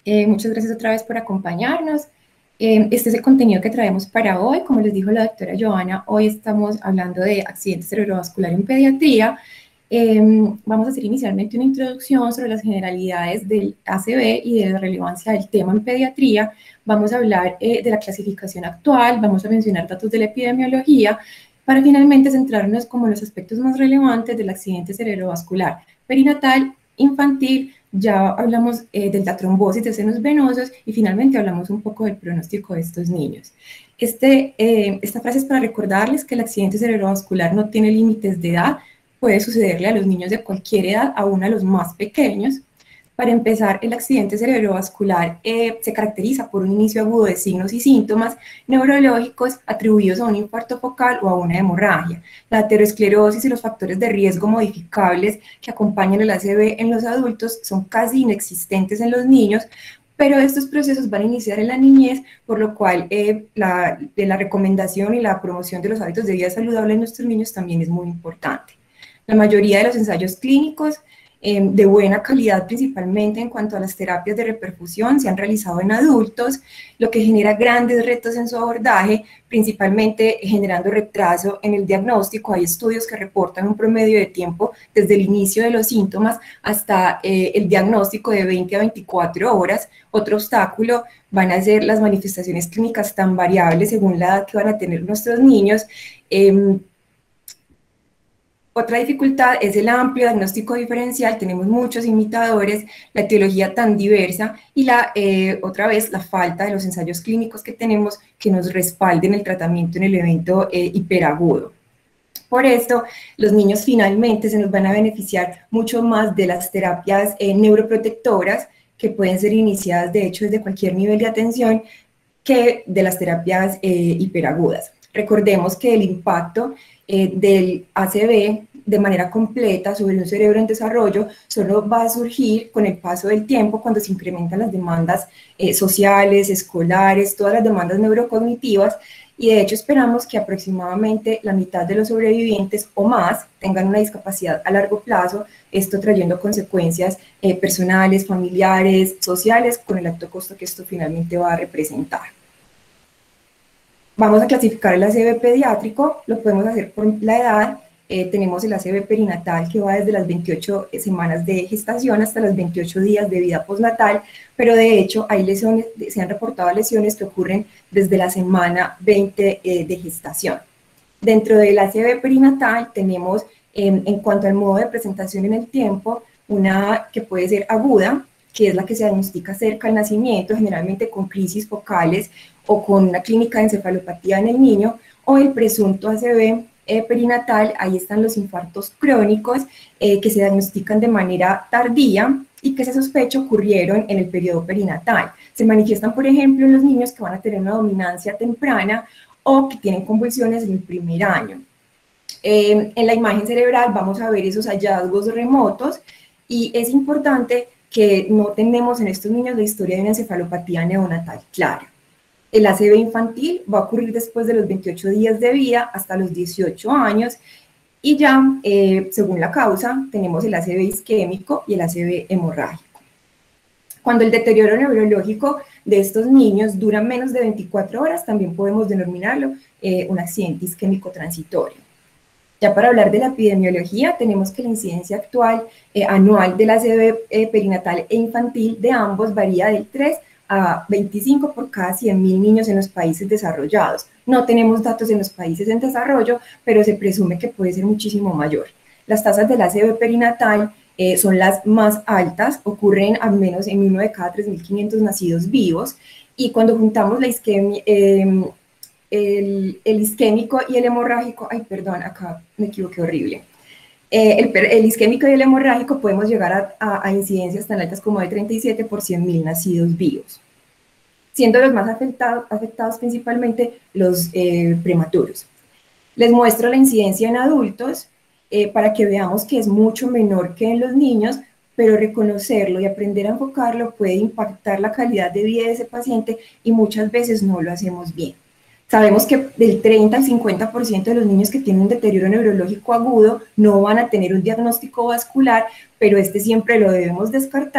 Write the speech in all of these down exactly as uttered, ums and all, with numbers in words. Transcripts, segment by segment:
Eh, muchas gracias otra vez por acompañarnos. Eh, este es el contenido que traemos para hoy. Como les dijo la doctora Joana, hoy estamos hablando de accidente cerebrovascular en pediatría. Eh, vamos a hacer inicialmente una introducción sobre las generalidades del A C V y de la relevancia del tema en pediatría. Vamos a hablar eh, de la clasificación actual, vamos a mencionar datos de la epidemiología, para finalmente centrarnos como en los aspectos más relevantes del accidente cerebrovascular perinatal, infantil. Ya hablamos eh, de la trombosis de senos venosos y finalmente hablamos un poco del pronóstico de estos niños. Este, eh, esta frase es para recordarles que el accidente cerebrovascular no tiene límites de edad, puede sucederle a los niños de cualquier edad, aún a los más pequeños. Para empezar, el accidente cerebrovascular eh, se caracteriza por un inicio agudo de signos y síntomas neurológicos atribuidos a un infarto focal o a una hemorragia. La aterosclerosis y los factores de riesgo modificables que acompañan el A C V en los adultos son casi inexistentes en los niños, pero estos procesos van a iniciar en la niñez, por lo cual eh, la, de la recomendación y la promoción de los hábitos de vida saludable en nuestros niños también es muy importante. La mayoría de los ensayos clínicos eh, de buena calidad, principalmente en cuanto a las terapias de reperfusión, se han realizado en adultos, lo que genera grandes retos en su abordaje, principalmente generando retraso en el diagnóstico. Hay estudios que reportan un promedio de tiempo desde el inicio de los síntomas hasta eh, el diagnóstico de veinte a veinticuatro horas. Otro obstáculo van a ser las manifestaciones clínicas tan variables según la edad que van a tener nuestros niños. Eh, Otra dificultad es el amplio diagnóstico diferencial, tenemos muchos imitadores, la etiología tan diversa y la, eh, otra vez la falta de los ensayos clínicos que tenemos que nos respalden el tratamiento en el evento eh, hiperagudo. Por esto, los niños finalmente se nos van a beneficiar mucho más de las terapias eh, neuroprotectoras que pueden ser iniciadas de hecho desde cualquier nivel de atención que de las terapias eh, hiperagudas. Recordemos que el impacto eh, del A C V de manera completa sobre un cerebro en desarrollo solo va a surgir con el paso del tiempo cuando se incrementan las demandas eh, sociales, escolares, todas las demandas neurocognitivas, y de hecho esperamos que aproximadamente la mitad de los sobrevivientes o más tengan una discapacidad a largo plazo, esto trayendo consecuencias eh, personales, familiares, sociales, con el alto costo que esto finalmente va a representar. Vamos a clasificar el A C V pediátrico, lo podemos hacer por la edad. Eh, tenemos el A C V perinatal que va desde las veintiocho semanas de gestación hasta los veintiocho días de vida postnatal, pero de hecho hay lesiones, se han reportado lesiones que ocurren desde la semana veinte eh, de gestación. Dentro del A C V perinatal tenemos eh, en cuanto al modo de presentación en el tiempo, una que puede ser aguda, que es la que se diagnostica cerca al nacimiento, generalmente con crisis focales o con una clínica de encefalopatía en el niño, o el presunto A C V eh, perinatal. Ahí están los infartos crónicos eh, que se diagnostican de manera tardía y que se sospecha ocurrieron en el periodo perinatal. Se manifiestan, por ejemplo, en los niños que van a tener una dominancia temprana o que tienen convulsiones en el primer año. Eh, en la imagen cerebral vamos a ver esos hallazgos remotos y es importante que no tenemos en estos niños la historia de una encefalopatía neonatal clara. El A C V infantil va a ocurrir después de los veintiocho días de vida hasta los dieciocho años y ya, eh, según la causa, tenemos el A C V isquémico y el A C V hemorrágico. Cuando el deterioro neurológico de estos niños dura menos de veinticuatro horas, también podemos denominarlo eh, un accidente isquémico transitorio. Ya para hablar de la epidemiología, tenemos que la incidencia actual eh, anual del A C V eh, perinatal e infantil de ambos varía del tres a veinticinco por cada cien mil niños en los países desarrollados. No tenemos datos en los países en desarrollo, pero se presume que puede ser muchísimo mayor. Las tasas del A C V perinatal eh, son las más altas, ocurren al menos en uno de cada tres mil quinientos nacidos vivos, y cuando juntamos la isquemia, eh, el, el isquémico y el hemorrágico, ay, perdón, acá me equivoqué horrible. Eh, el, el isquémico y el hemorrágico podemos llegar a, a, a incidencias tan altas como de treinta y siete por cien mil nacidos vivos, siendo los más afectado, afectados principalmente los eh, prematuros. Les muestro la incidencia en adultos eh, para que veamos que es mucho menor que en los niños, pero reconocerlo y aprender a enfocarlo puede impactar la calidad de vida de ese paciente y muchas veces no lo hacemos bien. Sabemos que del treinta al cincuenta por ciento de los niños que tienen un deterioro neurológico agudo no van a tener un diagnóstico vascular, pero este siempre lo debemos descartar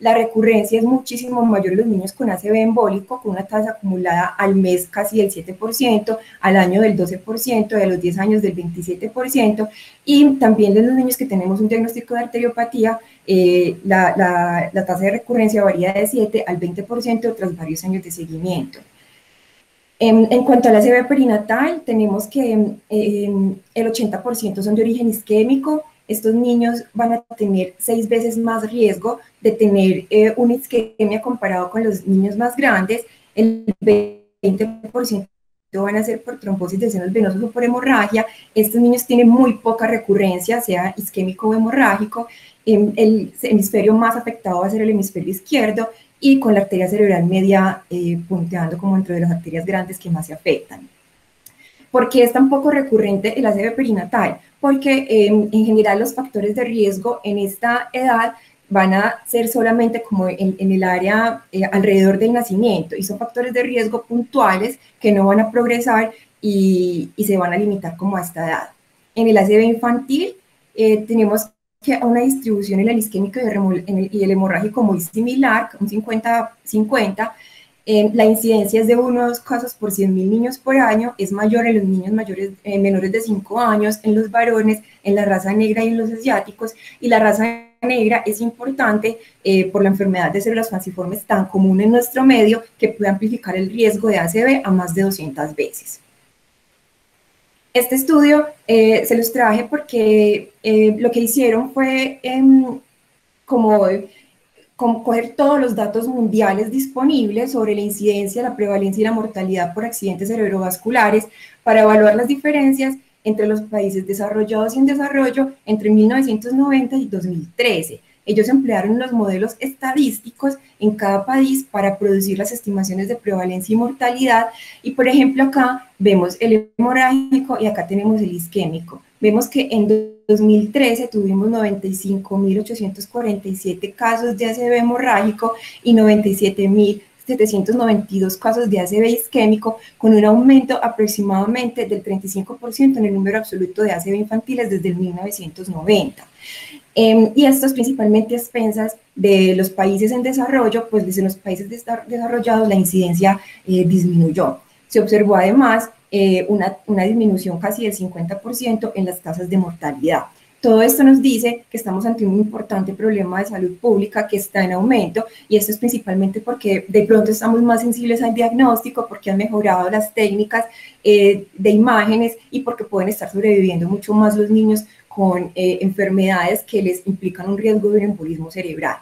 La recurrencia es muchísimo mayor en los niños con A C V embólico, con una tasa acumulada al mes casi del siete por ciento, al año del doce por ciento, y a los diez años del veintisiete por ciento, y también en los niños que tenemos un diagnóstico de arteriopatía, eh, la, la, la tasa de recurrencia varía de siete al veinte por ciento tras varios años de seguimiento. En, en cuanto a la A C V perinatal, tenemos que eh, el ochenta por ciento son de origen isquémico. Estos niños van a tener seis veces más riesgo de tener eh, una isquemia comparado con los niños más grandes. El veinte por ciento van a ser por trombosis de senos venosos o por hemorragia. Estos niños tienen muy poca recurrencia, sea isquémico o hemorrágico. Eh, el hemisferio más afectado va a ser el hemisferio izquierdo, y con la arteria cerebral media eh, punteando como entre las arterias grandes que más se afectan. ¿Por qué es tan poco recurrente el A C V perinatal? Porque eh, en general los factores de riesgo en esta edad van a ser solamente como en, en el área eh, alrededor del nacimiento, y son factores de riesgo puntuales que no van a progresar y, y se van a limitar como a esta edad. En el A C V infantil eh, tenemos que una distribución en el isquémico y el hemorrágico muy similar, un cincuenta cincuenta. Eh, la incidencia es de uno o dos casos por cien mil niños por año, es mayor en los niños mayores, eh, menores de cinco años, en los varones, en la raza negra y en los asiáticos. Y la raza negra es importante eh, por la enfermedad de células falciformes tan común en nuestro medio, que puede amplificar el riesgo de A C V a más de doscientas veces. Este estudio eh, se los traje porque eh, lo que hicieron fue eh, como, como coger todos los datos mundiales disponibles sobre la incidencia, la prevalencia y la mortalidad por accidentes cerebrovasculares para evaluar las diferencias entre los países desarrollados y en desarrollo entre mil novecientos noventa y dos mil trece. Ellos emplearon los modelos estadísticos en cada país para producir las estimaciones de prevalencia y mortalidad. Y, por ejemplo, acá vemos el hemorrágico y acá tenemos el isquémico. Vemos que en dos mil trece tuvimos noventa y cinco mil ochocientos cuarenta y siete casos de A C V hemorrágico y noventa y siete mil setecientos noventa y dos casos de A C V isquémico, con un aumento aproximadamente del treinta y cinco por ciento en el número absoluto de A C V infantiles desde el mil novecientos noventa. Eh, y esto es principalmente a expensas de los países en desarrollo, pues desde los países desarrollados la incidencia eh, disminuyó. Se observó además eh, una, una disminución casi del cincuenta por ciento en las tasas de mortalidad. Todo esto nos dice que estamos ante un importante problema de salud pública que está en aumento, y esto es principalmente porque de pronto estamos más sensibles al diagnóstico, porque han mejorado las técnicas eh, de imágenes y porque pueden estar sobreviviendo mucho más los niños con eh, enfermedades que les implican un riesgo de un embolismo cerebral.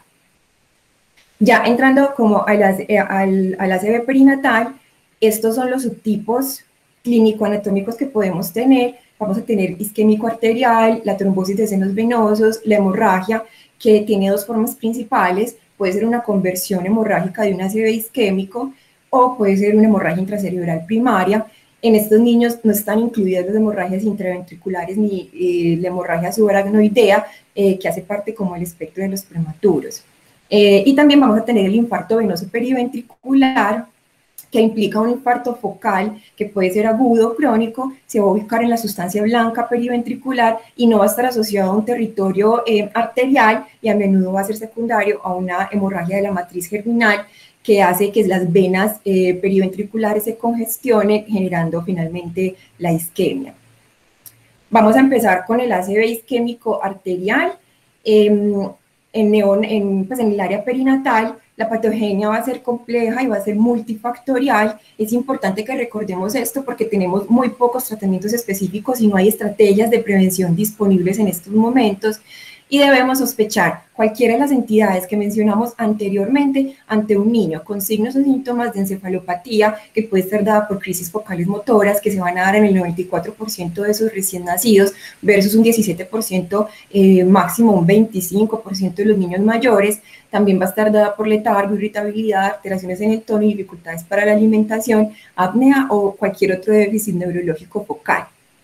Ya entrando como a la, eh, al, al A C V perinatal, estos son los subtipos clínico-anatómicos que podemos tener. Vamos a tener isquémico arterial, la trombosis de senos venosos, la hemorragia, que tiene dos formas principales. Puede ser una conversión hemorrágica de un A C V isquémico o puede ser una hemorragia intracerebral primaria. En estos niños no están incluidas las hemorragias intraventriculares ni eh, la hemorragia subaracnoidea, eh, que hace parte como el espectro de los prematuros. Eh, y también vamos a tener el infarto venoso periventricular, que implica un infarto focal que puede ser agudo o crónico, se va a ubicar en la sustancia blanca periventricular y no va a estar asociado a un territorio eh, arterial, y a menudo va a ser secundario a una hemorragia de la matriz germinal, que hace que las venas eh, periventriculares se congestionen, generando finalmente la isquemia. Vamos a empezar con el A C V isquémico arterial. Eh, en, neon, en, pues en el área perinatal, la patogenia va a ser compleja y va a ser multifactorial. Es importante que recordemos esto porque tenemos muy pocos tratamientos específicos y no hay estrategias de prevención disponibles en estos momentos. Y debemos sospechar cualquiera de las entidades que mencionamos anteriormente ante un niño con signos o síntomas de encefalopatía, que puede estar dada por crisis focales motoras, que se van a dar en el noventa y cuatro por ciento de sus recién nacidos, versus un diecisiete por ciento, eh, máximo un veinticinco por ciento de los niños mayores. También va a estar dada por letargo, irritabilidad, alteraciones en el tono y dificultades para la alimentación, apnea o cualquier otro déficit neurológico focal.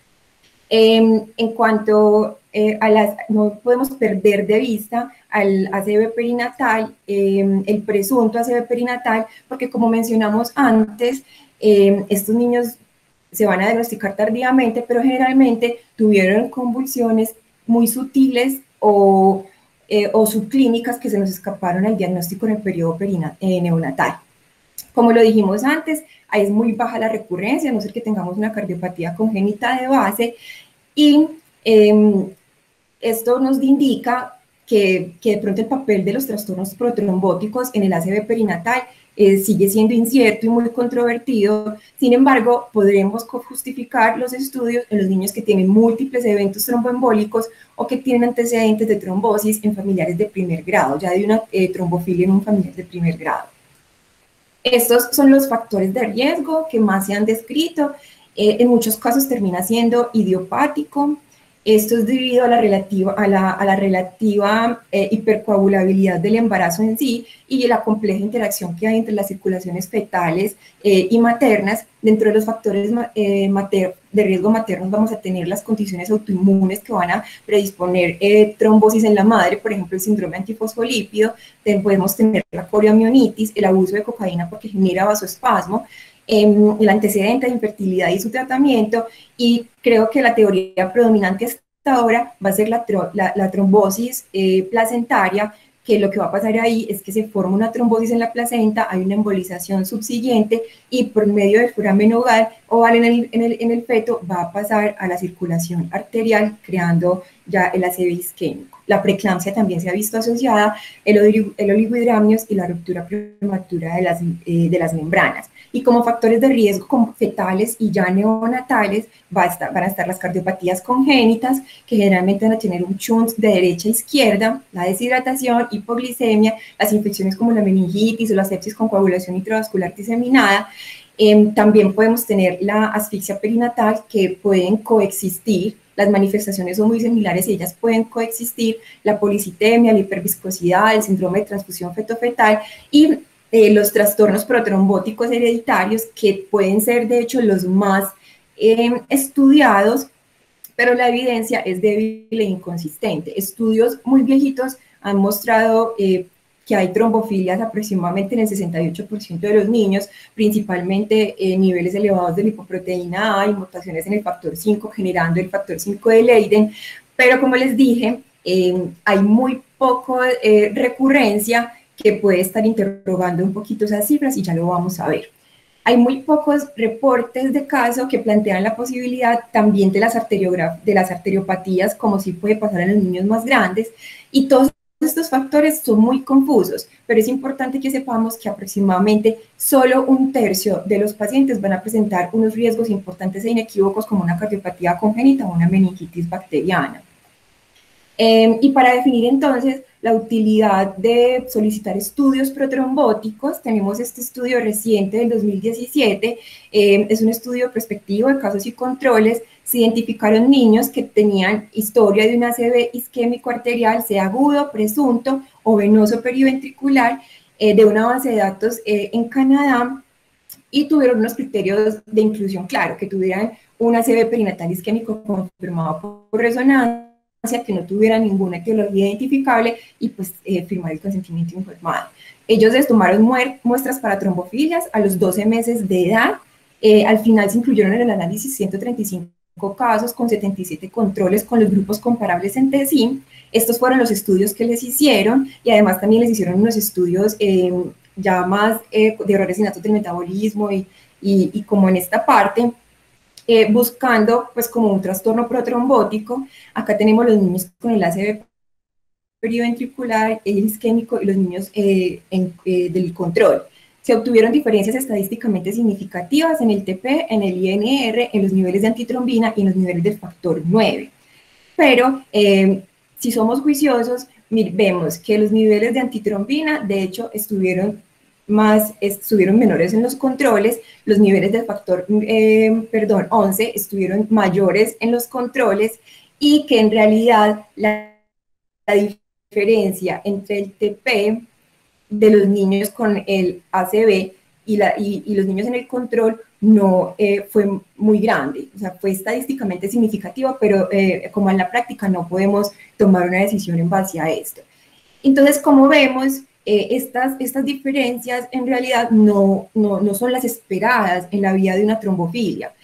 Eh, en cuanto eh, a las, no podemos perder de vista al A C V perinatal, eh, el presunto A C V perinatal, porque como mencionamos antes, eh, estos niños se van a diagnosticar tardíamente, pero generalmente tuvieron convulsiones muy sutiles o, eh, o subclínicas que se nos escaparon al diagnóstico en el periodo eh, neonatal. Como lo dijimos antes, ahí es muy baja la recurrencia, a no ser que tengamos una cardiopatía congénita de base, y eh, esto nos indica que, que de pronto el papel de los trastornos protrombóticos en el A C V perinatal eh, sigue siendo incierto y muy controvertido. Sin embargo, podremos justificar los estudios en los niños que tienen múltiples eventos tromboembólicos o que tienen antecedentes de trombosis en familiares de primer grado, ya de una eh, trombofilia en un familiar de primer grado. Estos son los factores de riesgo que más se han descrito. Eh, en muchos casos termina siendo idiopático. Esto es debido a la relativa, a la, a la relativa eh, hipercoagulabilidad del embarazo en sí y la compleja interacción que hay entre las circulaciones fetales eh, y maternas. Dentro de los factores eh, mater, de riesgo maternos vamos a tener las condiciones autoinmunes que van a predisponer eh, trombosis en la madre, por ejemplo, el síndrome antifosfolípido. Podemos tener la coriomionitis, el abuso de cocaína porque genera vasoespasmo, el antecedente de infertilidad y su tratamiento, y creo que la teoría predominante hasta ahora va a ser la, la, la trombosis eh, placentaria, que lo que va a pasar ahí es que se forma una trombosis en la placenta, hay una embolización subsiguiente y por medio del foramen oval en el, en, el, en el feto va a pasar a la circulación arterial, creando ya el A C V isquémico. La preeclampsia también se ha visto asociada, el, el oligohidramios y la ruptura prematura de las, eh, de las membranas. Y como factores de riesgo como fetales y ya neonatales va a estar, van a estar las cardiopatías congénitas, que generalmente van a tener un shunt de derecha a izquierda, la deshidratación, hipoglicemia, las infecciones como la meningitis o la sepsis con coagulación intravascular diseminada. Eh, también podemos tener la asfixia perinatal, que pueden coexistir. Las manifestaciones son muy similares y ellas pueden coexistir, la policitemia, la hiperviscosidad, el síndrome de transfusión feto-fetal y eh, los trastornos protrombóticos hereditarios, que pueden ser de hecho los más eh, estudiados, pero la evidencia es débil e inconsistente. Estudios muy viejitos han mostrado eh, que hay trombofilias aproximadamente en el sesenta y ocho por ciento de los niños, principalmente eh, niveles elevados de lipoproteína A y mutaciones en el factor cinco, generando el factor cinco de Leiden, pero como les dije, eh, hay muy poco eh, recurrencia, que puede estar interrogando un poquito esas cifras y ya lo vamos a ver. Hay muy pocos reportes de caso que plantean la posibilidad también de las, de las arteriopatías, como sí puede pasar en los niños más grandes, y todos estos factores son muy confusos, pero es importante que sepamos que aproximadamente solo un tercio de los pacientes van a presentar unos riesgos importantes e inequívocos como una cardiopatía congénita o una meningitis bacteriana. Eh, y para definir entonces la utilidad de solicitar estudios protrombóticos, tenemos este estudio reciente del dos mil diecisiete, eh, es un estudio prospectivo de casos y controles. Se identificaron niños que tenían historia de un A C V isquémico arterial, sea agudo, presunto o venoso periventricular, eh, de una base de datos eh, en Canadá, y tuvieron unos criterios de inclusión, claro, que tuvieran un A C V perinatal isquémico confirmado por resonancia, que no tuviera ninguna etiología identificable y pues eh, firmar el consentimiento informado. Ellos les tomaron muestras para trombofilias a los doce meses de edad. Eh, al final se incluyeron en el análisis ciento treinta y cinco casos con setenta y siete controles con los grupos comparables entre sí. Estos fueron los estudios que les hicieron, y además también les hicieron unos estudios eh, ya más eh, de errores innatos del metabolismo y, y, y como en esta parte, Eh, buscando pues como un trastorno protrombótico. Acá tenemos los niños con el A C V periventricular, el isquémico y los niños eh, en, eh, del control. Se obtuvieron diferencias estadísticamente significativas en el T P, en el I N R, en los niveles de antitrombina y en los niveles del factor nueve. Pero eh, si somos juiciosos, vemos que los niveles de antitrombina de hecho estuvieron más, estuvieron menores en los controles, los niveles del factor, eh, perdón, once estuvieron mayores en los controles, y que en realidad la, la diferencia entre el T P de los niños con el A C V y, la, y, y los niños en el control no eh, fue muy grande, o sea, fue estadísticamente significativo, pero eh, como en la práctica no podemos tomar una decisión en base a esto. Entonces, como vemos, eh, estas, estas diferencias en realidad no, no, no son las esperadas en la vida de una trombofilia.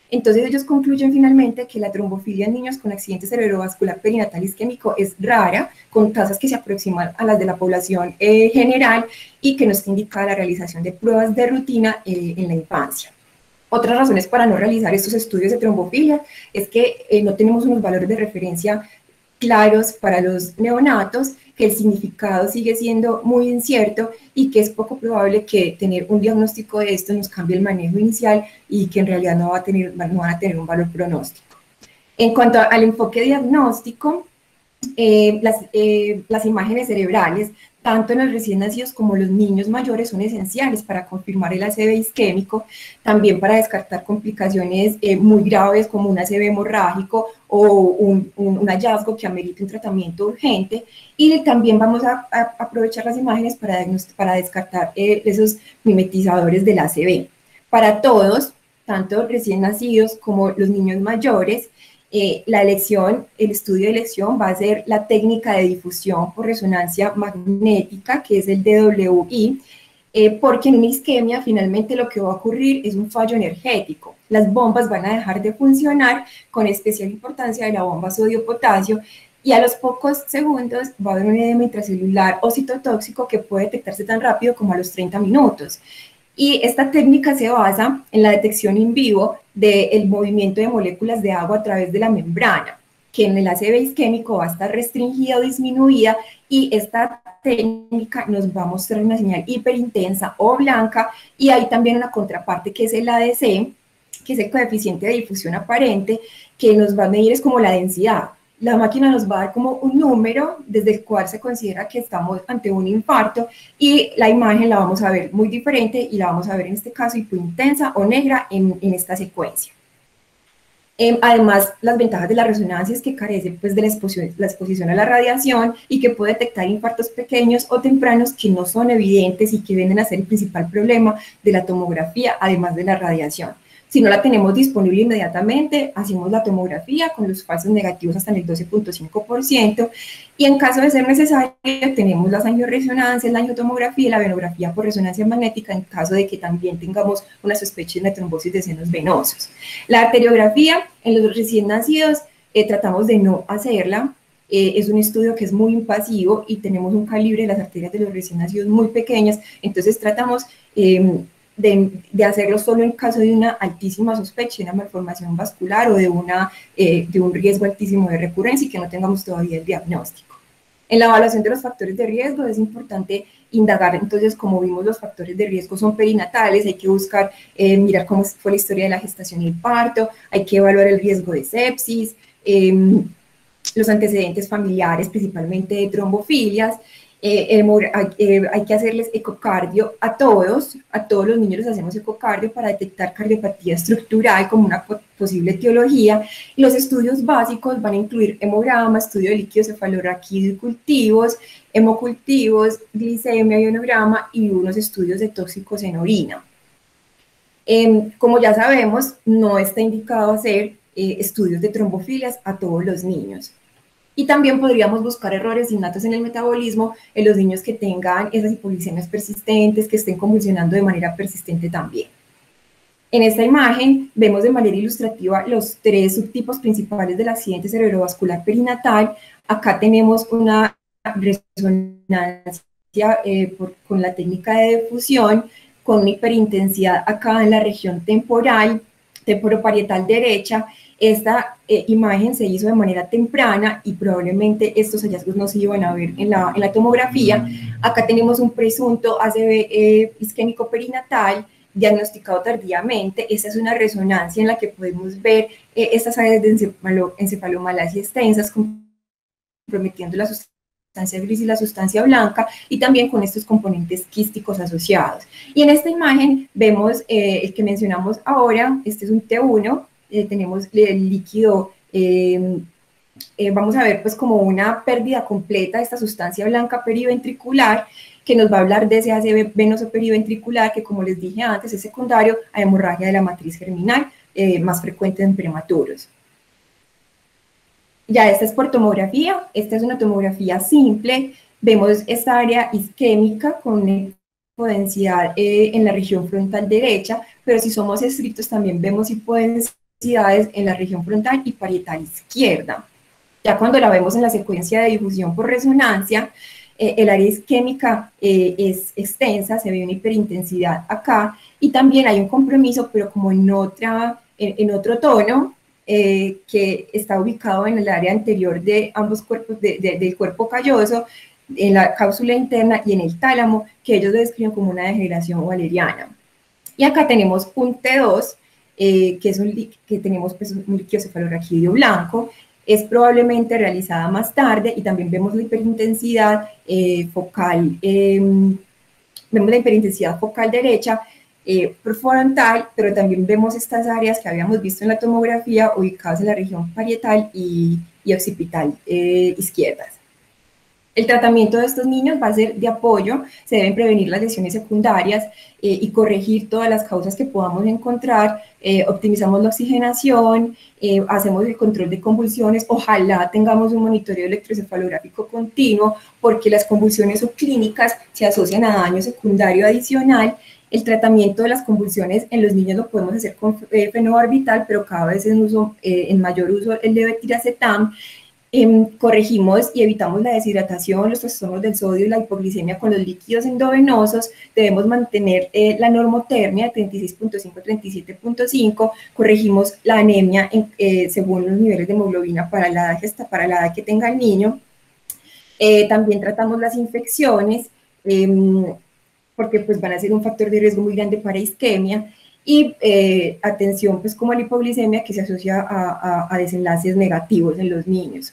Entonces ellos concluyen finalmente que la trombofilia en niños con accidente cerebrovascular perinatal isquémico es rara, con tasas que se aproximan a las de la población eh, general y que no está indicada la realización de pruebas de rutina eh, en la infancia. Otras razones para no realizar estos estudios de trombofilia es que eh, no tenemos unos valores de referencia claros para los neonatos, que el significado sigue siendo muy incierto y que es poco probable que tener un diagnóstico de esto nos cambie el manejo inicial y que en realidad no, va a tener, no van a tener un valor pronóstico. En cuanto al enfoque diagnóstico, eh, las, eh, las imágenes cerebrales, tanto en los recién nacidos como los niños mayores, son esenciales para confirmar el A C V isquémico, también para descartar complicaciones eh, muy graves como un A C V hemorrágico o un, un, un hallazgo que amerite un tratamiento urgente, y también vamos a, a aprovechar las imágenes para, para descartar eh, esos mimetizadores del A C V. Para todos, tanto recién nacidos como los niños mayores, Eh, la elección, el estudio de elección va a ser la técnica de difusión por resonancia magnética, que es el D W I, eh, porque en una isquemia finalmente lo que va a ocurrir es un fallo energético. Las bombas van a dejar de funcionar, con especial importancia de la bomba sodio-potasio, y a los pocos segundos va a haber un edema intracelular o citotóxico que puede detectarse tan rápido como a los treinta minutos. Y esta técnica se basa en la detección in vivo del movimiento de moléculas de agua a través de la membrana, que en el A C V isquémico va a estar restringida o disminuida, y esta técnica nos va a mostrar una señal hiperintensa o blanca, y hay también una contraparte que es el A D C, que es el coeficiente de difusión aparente, que nos va a medir es como la densidad. La máquina nos va a dar como un número desde el cual se considera que estamos ante un infarto, y la imagen la vamos a ver muy diferente y la vamos a ver en este caso hipointensa o negra en, en esta secuencia. Eh, además, las ventajas de la resonancia es que carece pues, de la exposición, la exposición a la radiación, y que puede detectar infartos pequeños o tempranos que no son evidentes y que vienen a ser el principal problema de la tomografía, además de la radiación. Si no la tenemos disponible inmediatamente, hacemos la tomografía con los falsos negativos hasta en el doce punto cinco por ciento, y en caso de ser necesario tenemos las angioresonancias, la angiotomografía y la venografía por resonancia magnética en caso de que también tengamos una sospecha de trombosis de senos venosos. La arteriografía en los recién nacidos eh, tratamos de no hacerla. Eh, es un estudio que es muy invasivo y tenemos un calibre de las arterias de los recién nacidos muy pequeñas, entonces tratamos eh, De, de hacerlo solo en caso de una altísima sospecha de una malformación vascular o de, una, eh, de un riesgo altísimo de recurrencia y que no tengamos todavía el diagnóstico. En la evaluación de los factores de riesgo es importante indagar, entonces, como vimos, los factores de riesgo son perinatales, hay que buscar, eh, mirar cómo fue la historia de la gestación y el parto, hay que evaluar el riesgo de sepsis, eh, los antecedentes familiares, principalmente de trombofilias. Eh, eh, hay que hacerles ecocardio a todos, a todos los niños les hacemos ecocardio para detectar cardiopatía estructural como una posible etiología. Y los estudios básicos van a incluir hemograma, estudio de líquido cefalorraquídeo y cultivos, hemocultivos, glicemia, ionograma y unos estudios de tóxicos en orina. Eh, como ya sabemos, no está indicado hacer eh, estudios de trombofilias a todos los niños. Y también podríamos buscar errores innatos en el metabolismo en los niños que tengan esas hipoglicemias persistentes, que estén convulsionando de manera persistente también. En esta imagen vemos de manera ilustrativa los tres subtipos principales del accidente cerebrovascular perinatal. Acá tenemos una resonancia eh, por, con la técnica de difusión, con una hiperintensidad acá en la región temporal, temporoparietal derecha. Esta eh, imagen se hizo de manera temprana y probablemente estos hallazgos no se iban a ver en la, en la tomografía. Acá tenemos un presunto A C V eh, isquémico perinatal diagnosticado tardíamente. Esta es una resonancia en la que podemos ver eh, estas áreas de encefalo, encefalomalacia extensas comprometiendo la sustancia gris y la sustancia blanca, y también con estos componentes quísticos asociados. Y en esta imagen vemos eh, el que mencionamos ahora, este es un T uno, Eh, tenemos el líquido, eh, eh, vamos a ver pues como una pérdida completa de esta sustancia blanca periventricular, que nos va a hablar de ese A C V venoso periventricular que, como les dije antes, es secundario a hemorragia de la matriz germinal, eh, más frecuente en prematuros. Ya esta es por tomografía, esta es una tomografía simple, vemos esta área isquémica con hipodensidad eh, en la región frontal derecha, pero si somos estrictos también vemos hipodensidad vellosidades en la región frontal y parietal izquierda. Ya cuando la vemos en la secuencia de difusión por resonancia, eh, el área isquémica eh, es extensa, se ve una hiperintensidad acá, y también hay un compromiso, pero como en, otra, en, en otro tono, eh, que está ubicado en el área anterior de ambos cuerpos, de, de, del cuerpo calloso, en la cápsula interna y en el tálamo, que ellos describen como una degeneración waleriana. Y acá tenemos un T dos, eh, que es un que tenemos pues, un líquido cefalorraquídeo blanco, es probablemente realizada más tarde, y también vemos la hiperintensidad eh, focal, eh, vemos la hiperintensidad focal derecha, eh, frontal, pero también vemos estas áreas que habíamos visto en la tomografía ubicadas en la región parietal y, y occipital eh, izquierdas. El tratamiento de estos niños va a ser de apoyo, se deben prevenir las lesiones secundarias eh, y corregir todas las causas que podamos encontrar, eh, optimizamos la oxigenación, eh, hacemos el control de convulsiones, ojalá tengamos un monitoreo electroencefalográfico continuo, porque las convulsiones subclínicas se asocian a daño secundario adicional. El tratamiento de las convulsiones en los niños lo podemos hacer con eh, fenobarbital, pero cada vez en, uso, eh, en mayor uso el levetiracetam. Eh, corregimos y evitamos la deshidratación, los trastornos del sodio y la hipoglicemia con los líquidos endovenosos. Debemos mantener eh, la normotermia de treinta y seis punto cinco a treinta y siete punto cinco, corregimos la anemia en, eh, según los niveles de hemoglobina para la edad, para la edad que tenga el niño. Eh, también tratamos las infecciones, eh, porque pues, van a ser un factor de riesgo muy grande para isquemia. Y eh, atención pues como la hipoglicemia, que se asocia a, a, a desenlaces negativos en los niños.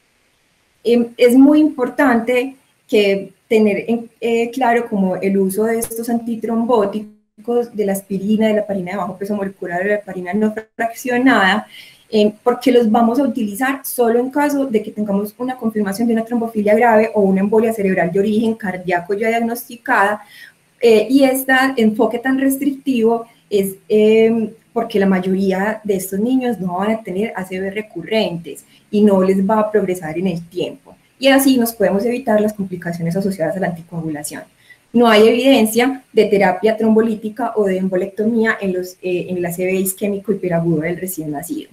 Eh, es muy importante que tener en, eh, claro como el uso de estos antitrombóticos, de la aspirina, de la heparina de bajo peso molecular, de la heparina no fraccionada, eh, porque los vamos a utilizar solo en caso de que tengamos una confirmación de una trombofilia grave o una embolia cerebral de origen cardíaco ya diagnosticada, eh, y este enfoque tan restrictivo es eh, porque la mayoría de estos niños no van a tener A C V recurrentes y no les va a progresar en el tiempo. Y así nos podemos evitar las complicaciones asociadas a la anticoagulación. No hay evidencia de terapia trombolítica o de embolectomía en, los, eh, en el A C V isquémico hiperagudo del recién nacido.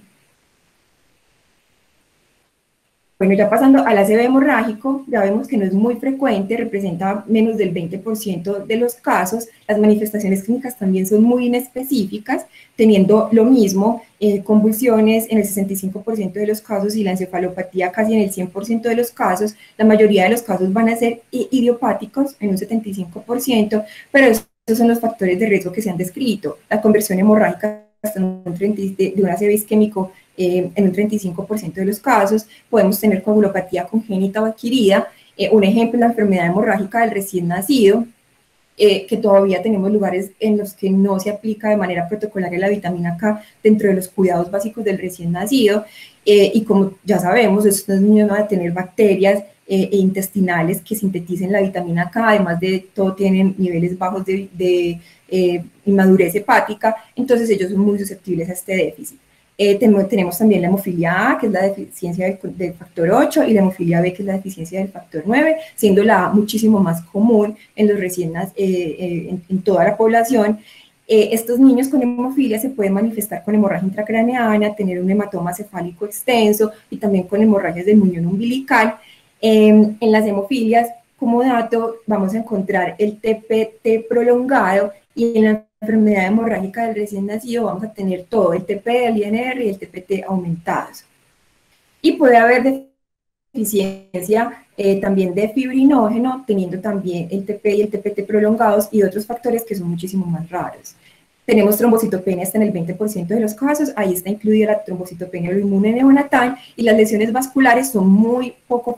Bueno, ya pasando al A C V hemorrágico, ya vemos que no es muy frecuente, representa menos del veinte por ciento de los casos. Las manifestaciones clínicas también son muy inespecíficas, teniendo lo mismo, eh, convulsiones en el sesenta y cinco por ciento de los casos y la encefalopatía casi en el cien por ciento de los casos. La mayoría de los casos van a ser idiopáticos en un setenta y cinco por ciento, pero estos son los factores de riesgo que se han descrito. La conversión hemorrágica hasta un treinta de, de un A C V isquémico eh, en un treinta y cinco por ciento de los casos. Podemos tener coagulopatía congénita o adquirida. Eh, un ejemplo es la enfermedad hemorrágica del recién nacido, eh, que todavía tenemos lugares en los que no se aplica de manera protocolaria la vitamina K dentro de los cuidados básicos del recién nacido, eh, y como ya sabemos, estos niños van a tener bacterias eh, e intestinales que sinteticen la vitamina K, además de todo tienen niveles bajos de, de eh, inmadurez hepática, entonces ellos son muy susceptibles a este déficit. Eh, tenemos, tenemos también la hemofilia A, que es la deficiencia del, del factor ocho, y la hemofilia B, que es la deficiencia del factor nueve, siendo la A muchísimo más común en los recién eh, eh, en, en toda la población. Eh, estos niños con hemofilia se pueden manifestar con hemorragia intracraneana, tener un hematoma cefálico extenso y también con hemorragias del muñón umbilical. Eh, en las hemofilias, como dato, vamos a encontrar el T P T prolongado, y en la enfermedad hemorrágica del recién nacido vamos a tener todo, el T P del I N R y el T P T aumentados. Y puede haber deficiencia eh, también de fibrinógeno, teniendo también el T P y el T P T prolongados y otros factores que son muchísimo más raros. Tenemos trombocitopenia hasta en el veinte por ciento de los casos, ahí está incluida la trombocitopenia inmune neonatal, y las lesiones vasculares son muy poco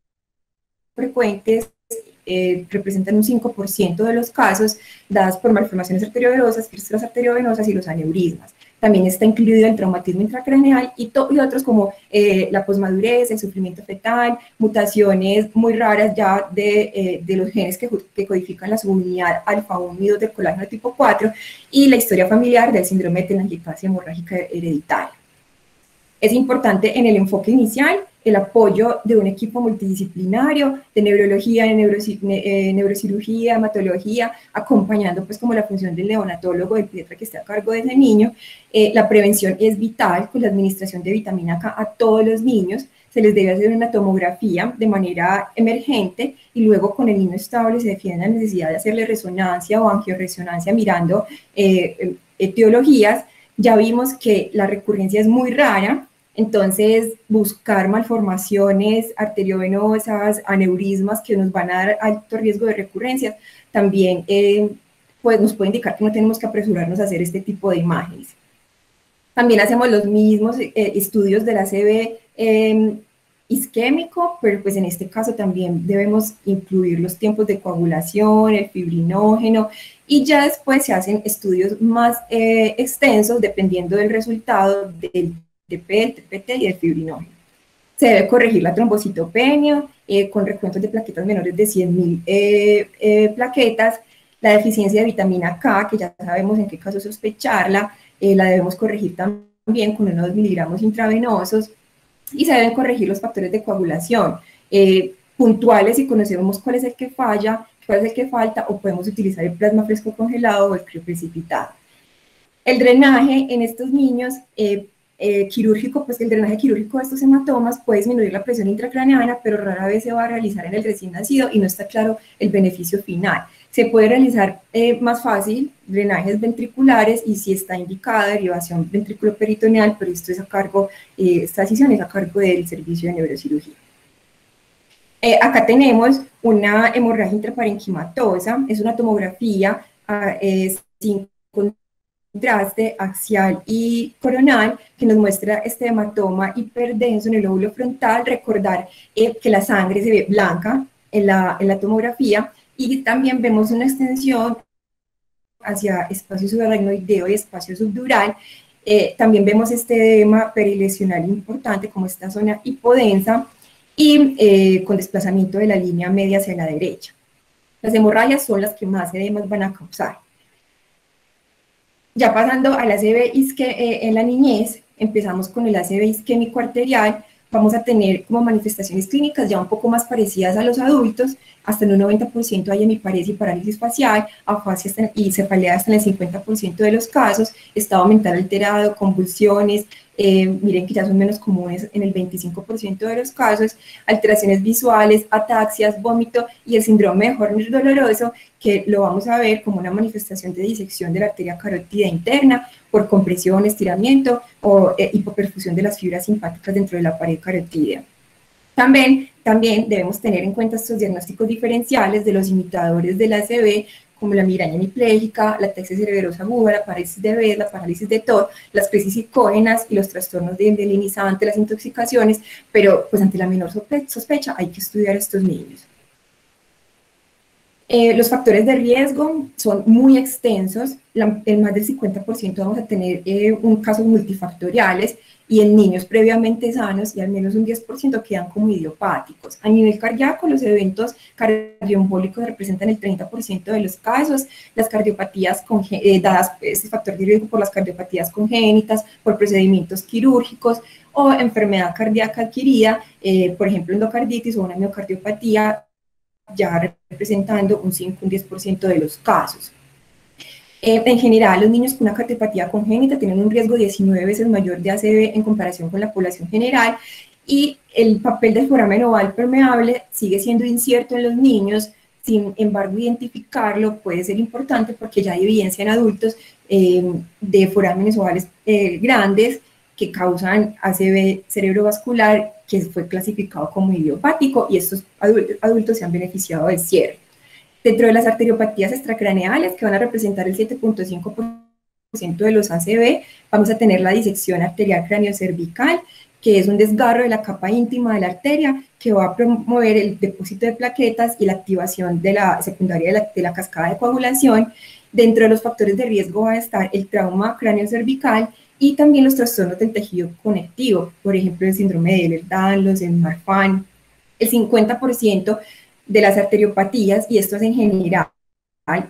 frecuentes, eh, representan un cinco por ciento de los casos, dadas por malformaciones arteriovenosas, fístulas arteriovenosas y los aneurismas. También está incluido el traumatismo intracraneal y, y otros como eh, la posmadurez, el sufrimiento fetal, mutaciones muy raras ya de, eh, de los genes que, que codifican la subunidad alfa uno y dos del colágeno tipo cuatro, y la historia familiar del síndrome de telangiectasia hemorrágica hereditaria. Es importante en el enfoque inicial el apoyo de un equipo multidisciplinario de neurología, de neuroci eh, neurocirugía, hematología, acompañando pues como la función del neonatólogo, del pediatra que esté a cargo de ese niño. Eh, la prevención es vital con la administración de vitamina K a todos los niños. Se les debe hacer una tomografía de manera emergente y luego con el niño estable se define la necesidad de hacerle resonancia o angioresonancia mirando eh, etiologías. Ya vimos que la recurrencia es muy rara, entonces buscar malformaciones arteriovenosas, aneurismas que nos van a dar alto riesgo de recurrencia, también eh, pues nos puede indicar que no tenemos que apresurarnos a hacer este tipo de imágenes. También hacemos los mismos eh, estudios de la C V eh, isquémico, pero pues en este caso también debemos incluir los tiempos de coagulación, el fibrinógeno, y ya después se hacen estudios más eh, extensos dependiendo del resultado del T P, el T P T y el fibrinógeno. Se debe corregir la trombocitopenia eh, con recuentos de plaquetas menores de cien mil eh, eh, plaquetas, la deficiencia de vitamina K, que ya sabemos en qué caso sospecharla, eh, la debemos corregir también con unos dos miligramos intravenosos, y se deben corregir los factores de coagulación eh, puntuales y conocemos cuál es el que falla, cuál es el que falta, o podemos utilizar el plasma fresco congelado o el crioprecipitado. El drenaje en estos niños eh, eh, quirúrgico, pues el drenaje quirúrgico de estos hematomas puede disminuir la presión intracraneana, pero rara vez se va a realizar en el recién nacido y no está claro el beneficio final. Se puede realizar eh, más fácil drenajes ventriculares y si está indicada derivación ventriculoperitoneal, pero esto es a cargo, eh, esta decisión es a cargo del servicio de neurocirugía. Eh, acá tenemos una hemorragia intraparenquimatosa, es una tomografía uh, eh, sin contraste axial y coronal que nos muestra este hematoma hiperdenso en el lóbulo frontal. Recordar eh, que la sangre se ve blanca en la, en la tomografía, y también vemos una extensión hacia espacio subaracnoideo y espacio subdural. Eh, también vemos este edema perilesional importante como esta zona hipodensa y eh, con desplazamiento de la línea media hacia la derecha. Las hemorragias son las que más edemas van a causar. Ya pasando al A C V isque, eh, en la niñez, empezamos con el A C V isquémico arterial. Vamos a tener como manifestaciones clínicas ya un poco más parecidas a los adultos, hasta en un noventa por ciento hay hemiparesia y parálisis facial, afasia y cefalea hasta en el cincuenta por ciento de los casos, estado mental alterado, convulsiones, eh, miren que ya son menos comunes en el veinticinco por ciento de los casos, alteraciones visuales, ataxias, vómito y el síndrome de Horner doloroso, que lo vamos a ver como una manifestación de disección de la arteria carótida interna por compresión, estiramiento o eh, hipoperfusión de las fibras simpáticas dentro de la pared carotídea. También, también debemos tener en cuenta estos diagnósticos diferenciales de los imitadores de la A C V, como la migraña hemipléjica, la ataxia cerebrosa aguda, la parálisis de Bess, la parálisis de Todd, las crisis psicógenas y los trastornos de delinizante, las intoxicaciones, pero pues ante la menor sospecha hay que estudiar a estos niños. Eh, los factores de riesgo son muy extensos, la, en más del cincuenta por ciento vamos a tener eh, un casos multifactoriales, y en niños previamente sanos y al menos un diez por ciento quedan como idiopáticos. A nivel cardíaco, los eventos cardioembólicos representan el treinta por ciento de los casos, las cardiopatías eh, dadas este factor de riesgo por las cardiopatías congénitas, por procedimientos quirúrgicos o enfermedad cardíaca adquirida, eh, por ejemplo endocarditis o una miocardiopatía, ya representando un cinco a un diez por ciento de los casos. Eh, en general, los niños con una cardiopatía congénita tienen un riesgo diecinueve veces mayor de A C V en comparación con la población general, y el papel del foramen oval permeable sigue siendo incierto en los niños. Sin embargo, identificarlo puede ser importante porque ya hay evidencia en adultos eh, de forámenes ovales eh, grandes que causan A C V cerebrovascular, que fue clasificado como idiopático, y estos adultos, adultos se han beneficiado del cierre. Dentro de las arteriopatías extracraneales, que van a representar el siete punto cinco por ciento de los A C V, vamos a tener la disección arterial craniocervical, que es un desgarro de la capa íntima de la arteria que va a promover el depósito de plaquetas y la activación de la secundaria de la, de la cascada de coagulación. Dentro de los factores de riesgo va a estar el trauma craniocervical y también los trastornos del tejido conectivo, por ejemplo, el síndrome de Ehlers-Danlos, el Marfan. El cincuenta por ciento de las arteriopatías, y esto es en general,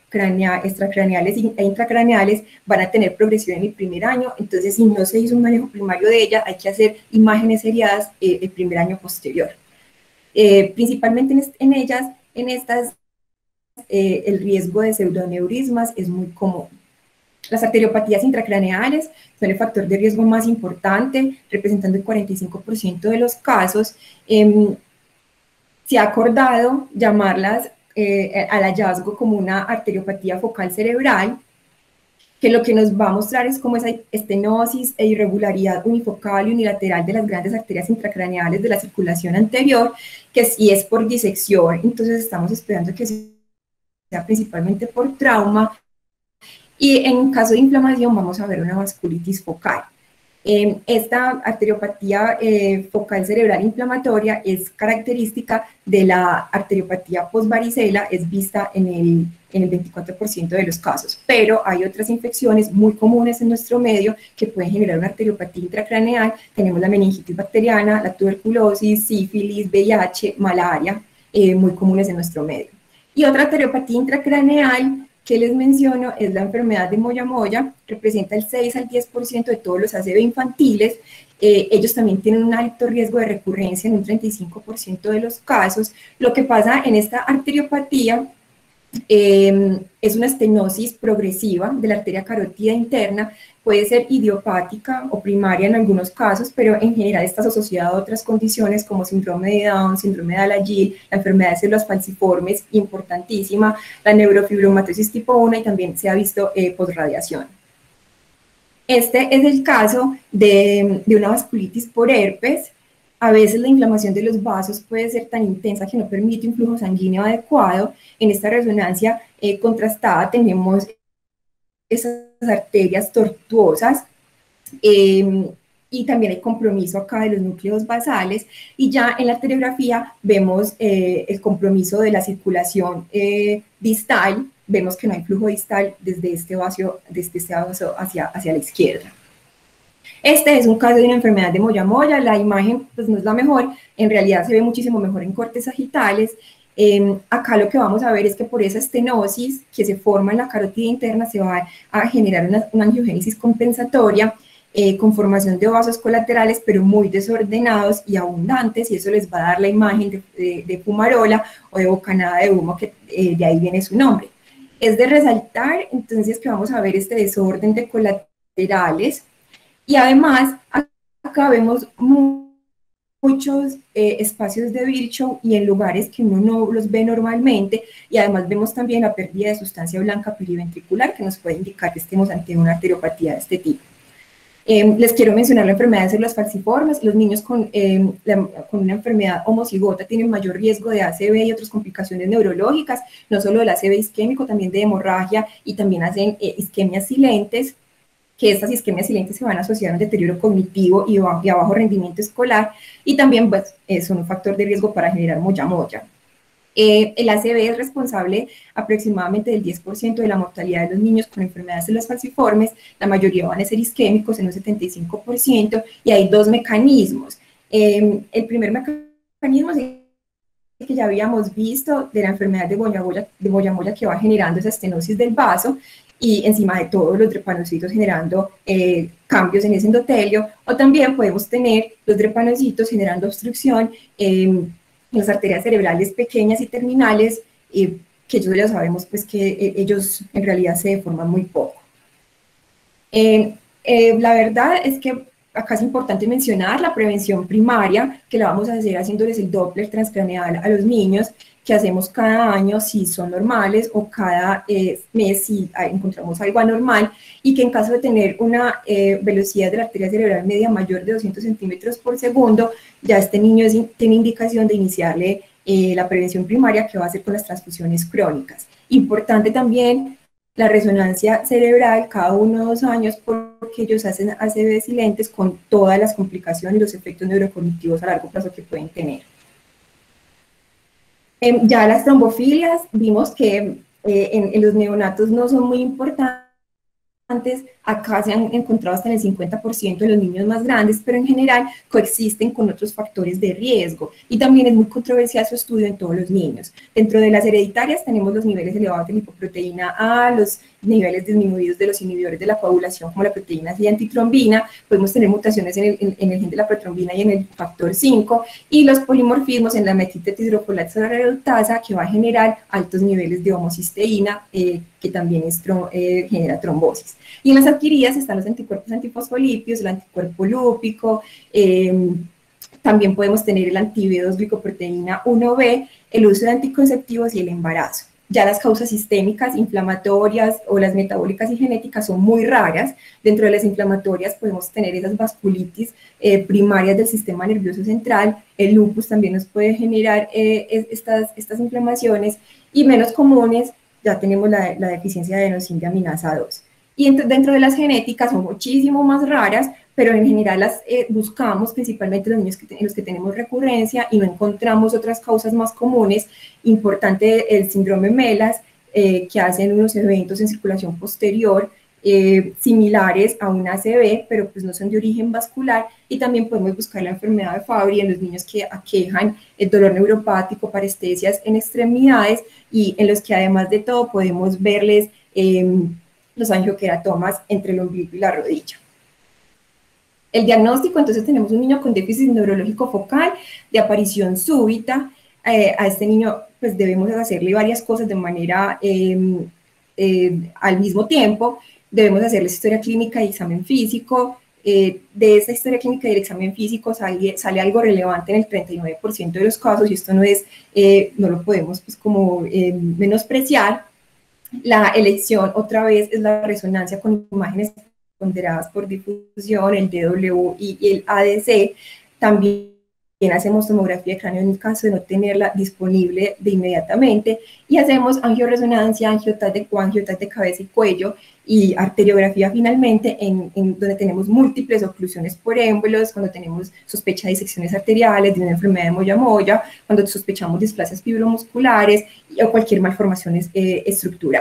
cranea, extracraneales e intracraneales van a tener progresión en el primer año, entonces si no se hizo un manejo primario de ella, hay que hacer imágenes seriadas eh, el primer año posterior. Eh, principalmente en, en ellas, en estas, eh, el riesgo de pseudoneurismas es muy común. Las arteriopatías intracraneales son el factor de riesgo más importante, representando el cuarenta y cinco por ciento de los casos. Eh, se ha acordado llamarlas eh, al hallazgo como una arteriopatía focal cerebral, que lo que nos va a mostrar es cómo esa estenosis e irregularidad unifocal y unilateral de las grandes arterias intracraneales de la circulación anterior, que si es por disección, entonces estamos esperando que sea principalmente por trauma, y en caso de inflamación vamos a ver una vasculitis focal. Eh, esta arteriopatía eh, focal cerebral inflamatoria es característica de la arteriopatía postvaricela, es vista en el, en el veinticuatro por ciento de los casos, pero hay otras infecciones muy comunes en nuestro medio que pueden generar una arteriopatía intracraneal. Tenemos la meningitis bacteriana, la tuberculosis, sífilis, V I H, malaria, eh, muy comunes en nuestro medio. Y otra arteriopatía intracraneal que les menciono es la enfermedad de Moyamoya, representa el seis al diez por ciento de todos los A C V infantiles. Eh, ellos también tienen un alto riesgo de recurrencia en un treinta y cinco por ciento de los casos. Lo que pasa en esta arteriopatía eh, es una estenosis progresiva de la arteria carótida interna, puede ser idiopática o primaria en algunos casos, pero en general está asociada a otras condiciones como síndrome de Down, síndrome de Alagille, la enfermedad de células falciformes, importantísima, la neurofibromatosis tipo uno, y también se ha visto eh, posradiación. Este es el caso de, de una vasculitis por herpes. A veces la inflamación de los vasos puede ser tan intensa que no permite un flujo sanguíneo adecuado. En esta resonancia eh, contrastada tenemos esas arterias tortuosas, eh, y también hay compromiso acá de los núcleos basales, y ya en la arteriografía vemos eh, el compromiso de la circulación eh, distal. Vemos que no hay flujo distal desde este vaso, desde este vaso hacia, hacia la izquierda. Este es un caso de una enfermedad de Moyamoya. La imagen pues no es la mejor, en realidad se ve muchísimo mejor en cortes sagitales. Eh, acá lo que vamos a ver es que por esa estenosis que se forma en la carótida interna se va a generar una, una angiogénesis compensatoria eh, con formación de vasos colaterales, pero muy desordenados y abundantes, y eso les va a dar la imagen de, de, de fumarola o de bocanada de humo, que eh, de ahí viene su nombre. Es de resaltar entonces que vamos a ver este desorden de colaterales, y además acá vemos muchos eh, espacios de Virchow y en lugares que uno no los ve normalmente, y además vemos también la pérdida de sustancia blanca periventricular, que nos puede indicar que estemos ante una arteriopatía de este tipo. Eh, les quiero mencionar la enfermedad de células falciformes. Los niños con, eh, la, con una enfermedad homocigota tienen mayor riesgo de A C V y otras complicaciones neurológicas, no solo del A C V isquémico, también de hemorragia, y también hacen eh, isquemias silentes, que estas isquemias silentes se van a asociar a un deterioro cognitivo y a, y a bajo rendimiento escolar, y también pues, eh, son un factor de riesgo para generar moyamoya. Eh, el A C V es responsable aproximadamente del diez por ciento de la mortalidad de los niños con enfermedades de las falciformes. La mayoría van a ser isquémicos en un setenta y cinco por ciento, y hay dos mecanismos. Eh, el primer mecanismo es el que ya habíamos visto de la enfermedad de Moyamoya, de Moyamoya, que va generando esa estenosis del vaso, y encima de todos los drepanocitos generando eh, cambios en ese endotelio, o también podemos tener los drepanocitos generando obstrucción eh, en las arterias cerebrales pequeñas y terminales, eh, que ellos ya sabemos pues que eh, ellos en realidad se deforman muy poco. Eh, eh, la verdad es que acá es importante mencionar la prevención primaria, que la vamos a hacer haciéndoles el Doppler transcraneal a los niños, que hacemos cada año si son normales, o cada eh, mes si encontramos algo anormal, y que en caso de tener una eh, velocidad de la arteria cerebral media mayor de doscientos centímetros por segundo, ya este niño es, tiene indicación de iniciarle eh, la prevención primaria, que va a ser con las transfusiones crónicas. Importante también la resonancia cerebral cada uno o dos años, porque ellos hacen A C V silentes con todas las complicaciones y los efectos neurocognitivos a largo plazo que pueden tener. Eh, ya las trombofilias, vimos que eh, en, en los neonatos no son muy importantes, antes, acá se han encontrado hasta en el cincuenta por ciento de los niños más grandes, pero en general coexisten con otros factores de riesgo. Y también es muy controversial su estudio en todos los niños. Dentro de las hereditarias tenemos los niveles elevados de lipoproteína A, los niveles disminuidos de los inhibidores de la coagulación, como la proteína C y antitrombina. Podemos tener mutaciones en el, en, en el gen de la protrombina y en el factor cinco, y los polimorfismos en la metitetrahidrofolato redutasa, que va a generar altos niveles de homocisteína, eh, que también es, eh, genera trombosis. Y en las adquiridas están los anticuerpos antifosfolípidos, el anticuerpo lúpico, eh, también podemos tener el anti B dos glicoproteína uno B, el uso de anticonceptivos y el embarazo. Ya las causas sistémicas, inflamatorias o las metabólicas y genéticas son muy raras. Dentro de las inflamatorias podemos tener esas vasculitis eh, primarias del sistema nervioso central. El lupus también nos puede generar eh, estas, estas inflamaciones, y menos comunes ya tenemos la, la deficiencia de adenosín de aminasa dos. Y dentro de las genéticas son muchísimo más raras, pero en general las eh, buscamos principalmente los niños que, en los que tenemos recurrencia y no encontramos otras causas más comunes. Importante el síndrome MELAS, eh, que hacen unos eventos en circulación posterior eh, similares a una A C V, pero pues no son de origen vascular. Y también podemos buscar la enfermedad de Fabry en los niños que aquejan el dolor neuropático, parestesias en extremidades, y en los que además de todo podemos verles eh, los angioqueratomas entre el ombligo y la rodilla. El diagnóstico, entonces tenemos un niño con déficit neurológico focal de aparición súbita. Eh, a este niño pues debemos hacerle varias cosas de manera eh, eh, al mismo tiempo. Debemos hacerle historia clínica y examen físico. Eh, de esa historia clínica y el examen físico sale, sale algo relevante en el treinta y nueve por ciento de los casos, y esto no es, eh, no lo podemos pues como eh, menospreciar. La elección, otra vez, es la resonancia con imágenes ponderadas por difusión, el D W I y el A D C. También hacemos tomografía de cráneo en el caso de no tenerla disponible de inmediatamente, y hacemos angioresonancia, angiotat de, angiotat de cabeza y cuello, y arteriografía finalmente, en, en donde tenemos múltiples oclusiones por émbolos, cuando tenemos sospecha de disecciones arteriales, de una enfermedad de moya-moya, cuando sospechamos displasias fibromusculares o cualquier malformación eh, estructural.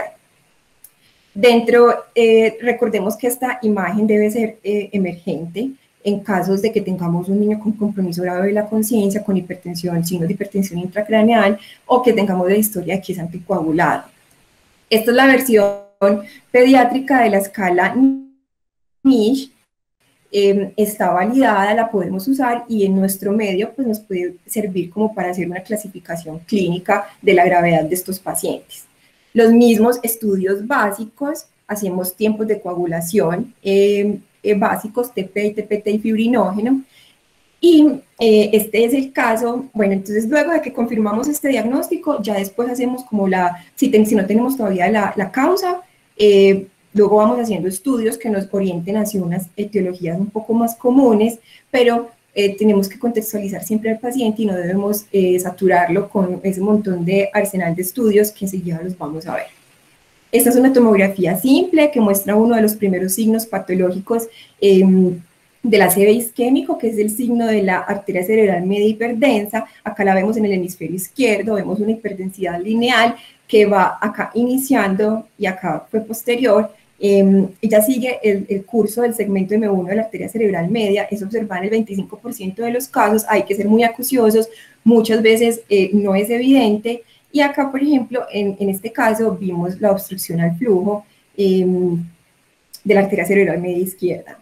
Dentro, eh, recordemos que esta imagen debe ser eh, emergente en casos de que tengamos un niño con compromiso grave de la conciencia, con hipertensión, signos de hipertensión intracraneal, o que tengamos la historia de que es anticoagulado. Esta es la versión pediátrica de la escala N I S H, eh, está validada, la podemos usar, y en nuestro medio pues, nos puede servir como para hacer una clasificación clínica de la gravedad de estos pacientes. Los mismos estudios básicos, hacemos tiempos de coagulación eh, eh, básicos, T P I, T P T y fibrinógeno, y eh, este es el caso. Bueno, entonces luego de que confirmamos este diagnóstico, ya después hacemos como la, si, ten, si no tenemos todavía la, la causa, eh, luego vamos haciendo estudios que nos orienten hacia unas etiologías un poco más comunes, pero Eh, tenemos que contextualizar siempre al paciente y no debemos eh, saturarlo con ese montón de arsenal de estudios que enseguida los vamos a ver. Esta es una tomografía simple que muestra uno de los primeros signos patológicos eh, del A C V isquémico, que es el signo de la arteria cerebral media hiperdensa. Acá la vemos en el hemisferio izquierdo, vemos una hiperdensidad lineal que va acá iniciando y acá fue posterior. Eh, ella sigue el, el curso del segmento M uno de la arteria cerebral media, es observada en el veinticinco por ciento de los casos, hay que ser muy acuciosos, muchas veces eh, no es evidente, y acá, por ejemplo, en, en este caso, vimos la obstrucción al flujo eh, de la arteria cerebral media izquierda.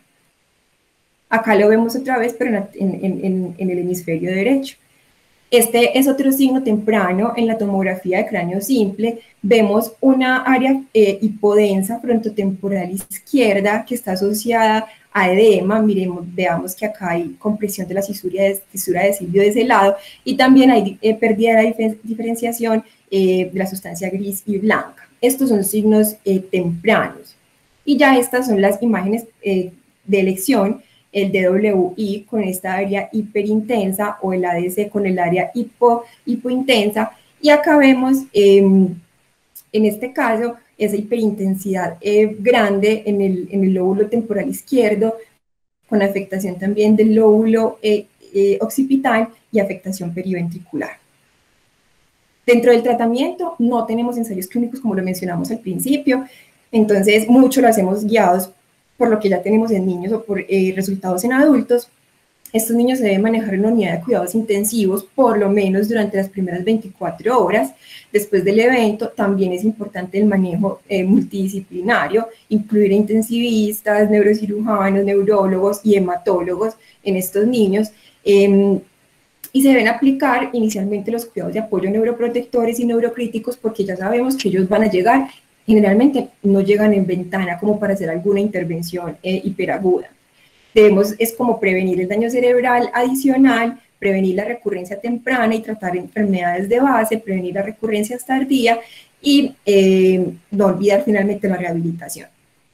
Acá lo vemos otra vez, pero en, en, en, en el hemisferio derecho. Este es otro signo temprano en la tomografía de cráneo simple. Vemos una área eh, hipodensa frontotemporal izquierda que está asociada a edema. Miremos, veamos que acá hay compresión de la fisura de, fisura de Silvio de ese lado, y también hay eh, pérdida de la dif diferenciación eh, de la sustancia gris y blanca. Estos son signos eh, tempranos. Y ya estas son las imágenes eh, de elección, el D W I con esta área hiperintensa, o el A D C con el área hipo, hipointensa, y acá vemos eh, en este caso esa hiperintensidad eh, grande en el, en el lóbulo temporal izquierdo, con afectación también del lóbulo eh, eh, occipital y afectación periventricular. Dentro del tratamiento no tenemos ensayos clínicos como lo mencionamos al principio. Entonces, mucho lo hacemos guiados por lo que ya tenemos en niños o por eh, resultados en adultos. Estos niños se deben manejar en una unidad de cuidados intensivos por lo menos durante las primeras veinticuatro horas. Después del evento también es importante el manejo eh, multidisciplinario, incluir a intensivistas, neurocirujanos, neurólogos y hematólogos en estos niños. Eh, y se deben aplicar inicialmente los cuidados de apoyo neuroprotectores y neurocríticos porque ya sabemos que ellos van a llegar, generalmente no llegan en ventana como para hacer alguna intervención eh, hiperaguda. Debemos, es como prevenir el daño cerebral adicional, prevenir la recurrencia temprana y tratar enfermedades de base, prevenir las recurrencias tardías y eh, no olvidar finalmente la rehabilitación.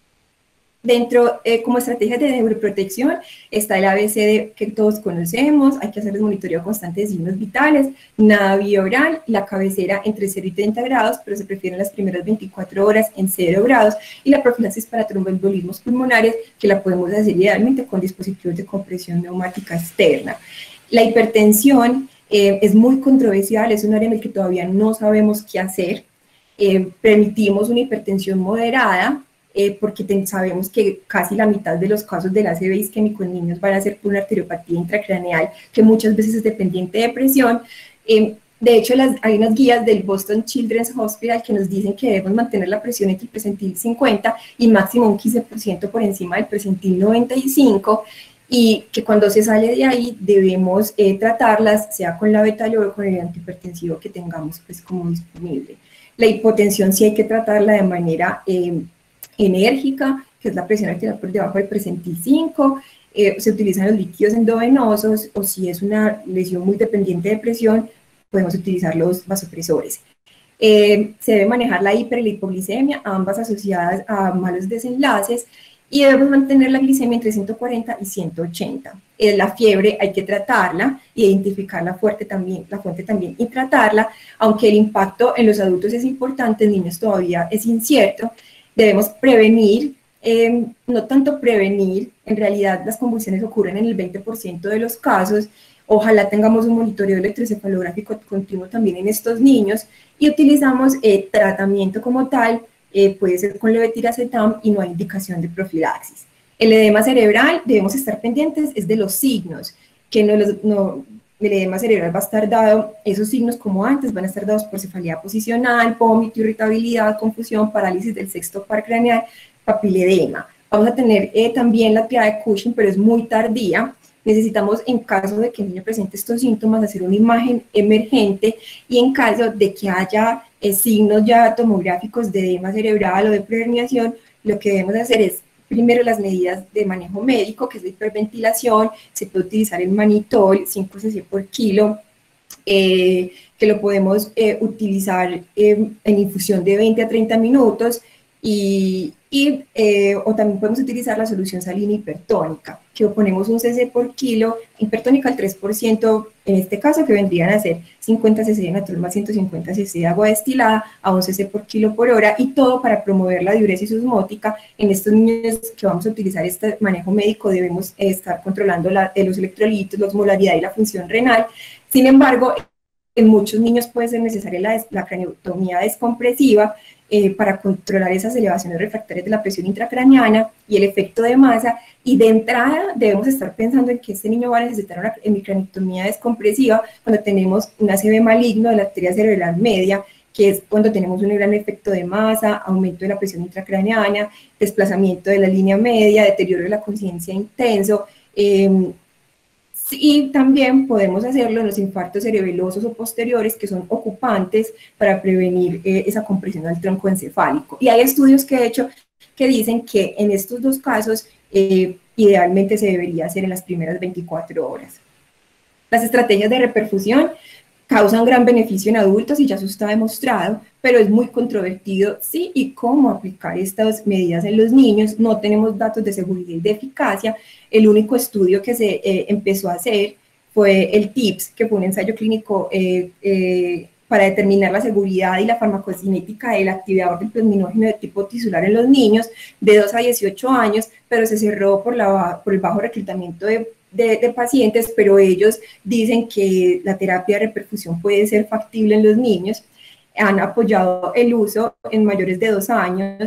Dentro, eh, como estrategias de neuroprotección, está el A B C D que todos conocemos, hay que hacer el monitoreo constante de signos vitales, nada vía oral, la cabecera entre cero y treinta grados, pero se prefieren las primeras veinticuatro horas en cero grados, y la profilaxis para tromboembolismos pulmonares, que la podemos hacer idealmente con dispositivos de compresión neumática externa. La hipertensión eh, es muy controversial, es un área en el que todavía no sabemos qué hacer. Eh, permitimos una hipertensión moderada, Eh, porque ten, sabemos que casi la mitad de los casos del A C V isquémico en niños van a ser por una arteriopatía intracraneal, que muchas veces es dependiente de presión. Eh, de hecho, las, hay unas guías del Boston Children's Hospital que nos dicen que debemos mantener la presión entre el percentil cincuenta y máximo un quince por ciento por encima del percentil noventa y cinco, y que cuando se sale de ahí debemos eh, tratarlas, sea con la betalol o con el antihipertensivo que tengamos pues, como disponible. La hipotensión sí hay que tratarla de manera Eh, enérgica, que es la presión arterial por debajo del percentil cinco, eh, se utilizan los líquidos endovenosos, o si es una lesión muy dependiente de presión, podemos utilizar los vasopresores. Eh, se debe manejar la hiper y la hipoglicemia, ambas asociadas a malos desenlaces, y debemos mantener la glicemia entre ciento cuarenta y ciento ochenta. Eh, la fiebre hay que tratarla, identificar la fuente también, la fuente también y tratarla, aunque el impacto en los adultos es importante, en niños todavía es incierto. Debemos prevenir, eh, no tanto prevenir, en realidad las convulsiones ocurren en el veinte por ciento de los casos, ojalá tengamos un monitoreo electroencefalográfico continuo también en estos niños, y utilizamos eh, tratamiento como tal, eh, puede ser con levetiracetam y no hay indicación de profilaxis. El edema cerebral, debemos estar pendientes, es de los signos, que no, los, no el edema cerebral va a estar dado, esos signos como antes van a estar dados por cefalea posicional, vómito, irritabilidad, confusión, parálisis del sexto par craneal, papiledema. Vamos a tener eh, también la triada de Cushing, pero es muy tardía. Necesitamos, en caso de que el niño presente estos síntomas, hacer una imagen emergente, y en caso de que haya eh, signos ya tomográficos de edema cerebral o de preherniación, lo que debemos hacer es primero las medidas de manejo médico, que es la hiperventilación, se puede utilizar el manitol, cinco cc por kilo, eh, que lo podemos eh, utilizar eh, en infusión de veinte a treinta minutos, y, y eh, o también podemos utilizar la solución salina hipertónica, que ponemos un cc por kilo, hipertónica al tres por ciento, en este caso que vendrían a ser cincuenta cc de natural más ciento cincuenta cc de agua destilada a un cc por kilo por hora, y todo para promover la diuresis osmótica. En estos niños que vamos a utilizar este manejo médico debemos eh, estar controlando la, eh, los electrolitos, la osmolaridad y la función renal. Sin embargo, en muchos niños puede ser necesaria la, la craniotomía descompresiva, Eh, para controlar esas elevaciones refractarias de la presión intracraneana y el efecto de masa, y de entrada debemos estar pensando en que este niño va a necesitar una hemicraniotomía descompresiva cuando tenemos un A C V maligno de la arteria cerebral media, que es cuando tenemos un gran efecto de masa, aumento de la presión intracraneana, desplazamiento de la línea media, deterioro de la conciencia intenso, eh, y también podemos hacerlo en los infartos cerebelosos o posteriores, que son ocupantes para prevenir eh, esa compresión al tronco encefálico. Y hay estudios que he hecho que dicen que en estos dos casos eh, idealmente se debería hacer en las primeras veinticuatro horas. Las estrategias de reperfusión causan gran beneficio en adultos y ya eso está demostrado, pero es muy controvertido sí y cómo aplicar estas medidas en los niños. No tenemos datos de seguridad y de eficacia. El único estudio que se eh, empezó a hacer fue el TIPS, que fue un ensayo clínico eh, eh, para determinar la seguridad y la farmacocinética del activador del plasminógeno de tipo tisular en los niños de dos a dieciocho años, pero se cerró por, la, por el bajo reclutamiento de De, de pacientes, pero ellos dicen que la terapia de reperfusión puede ser factible en los niños. Han apoyado el uso en mayores de dos años,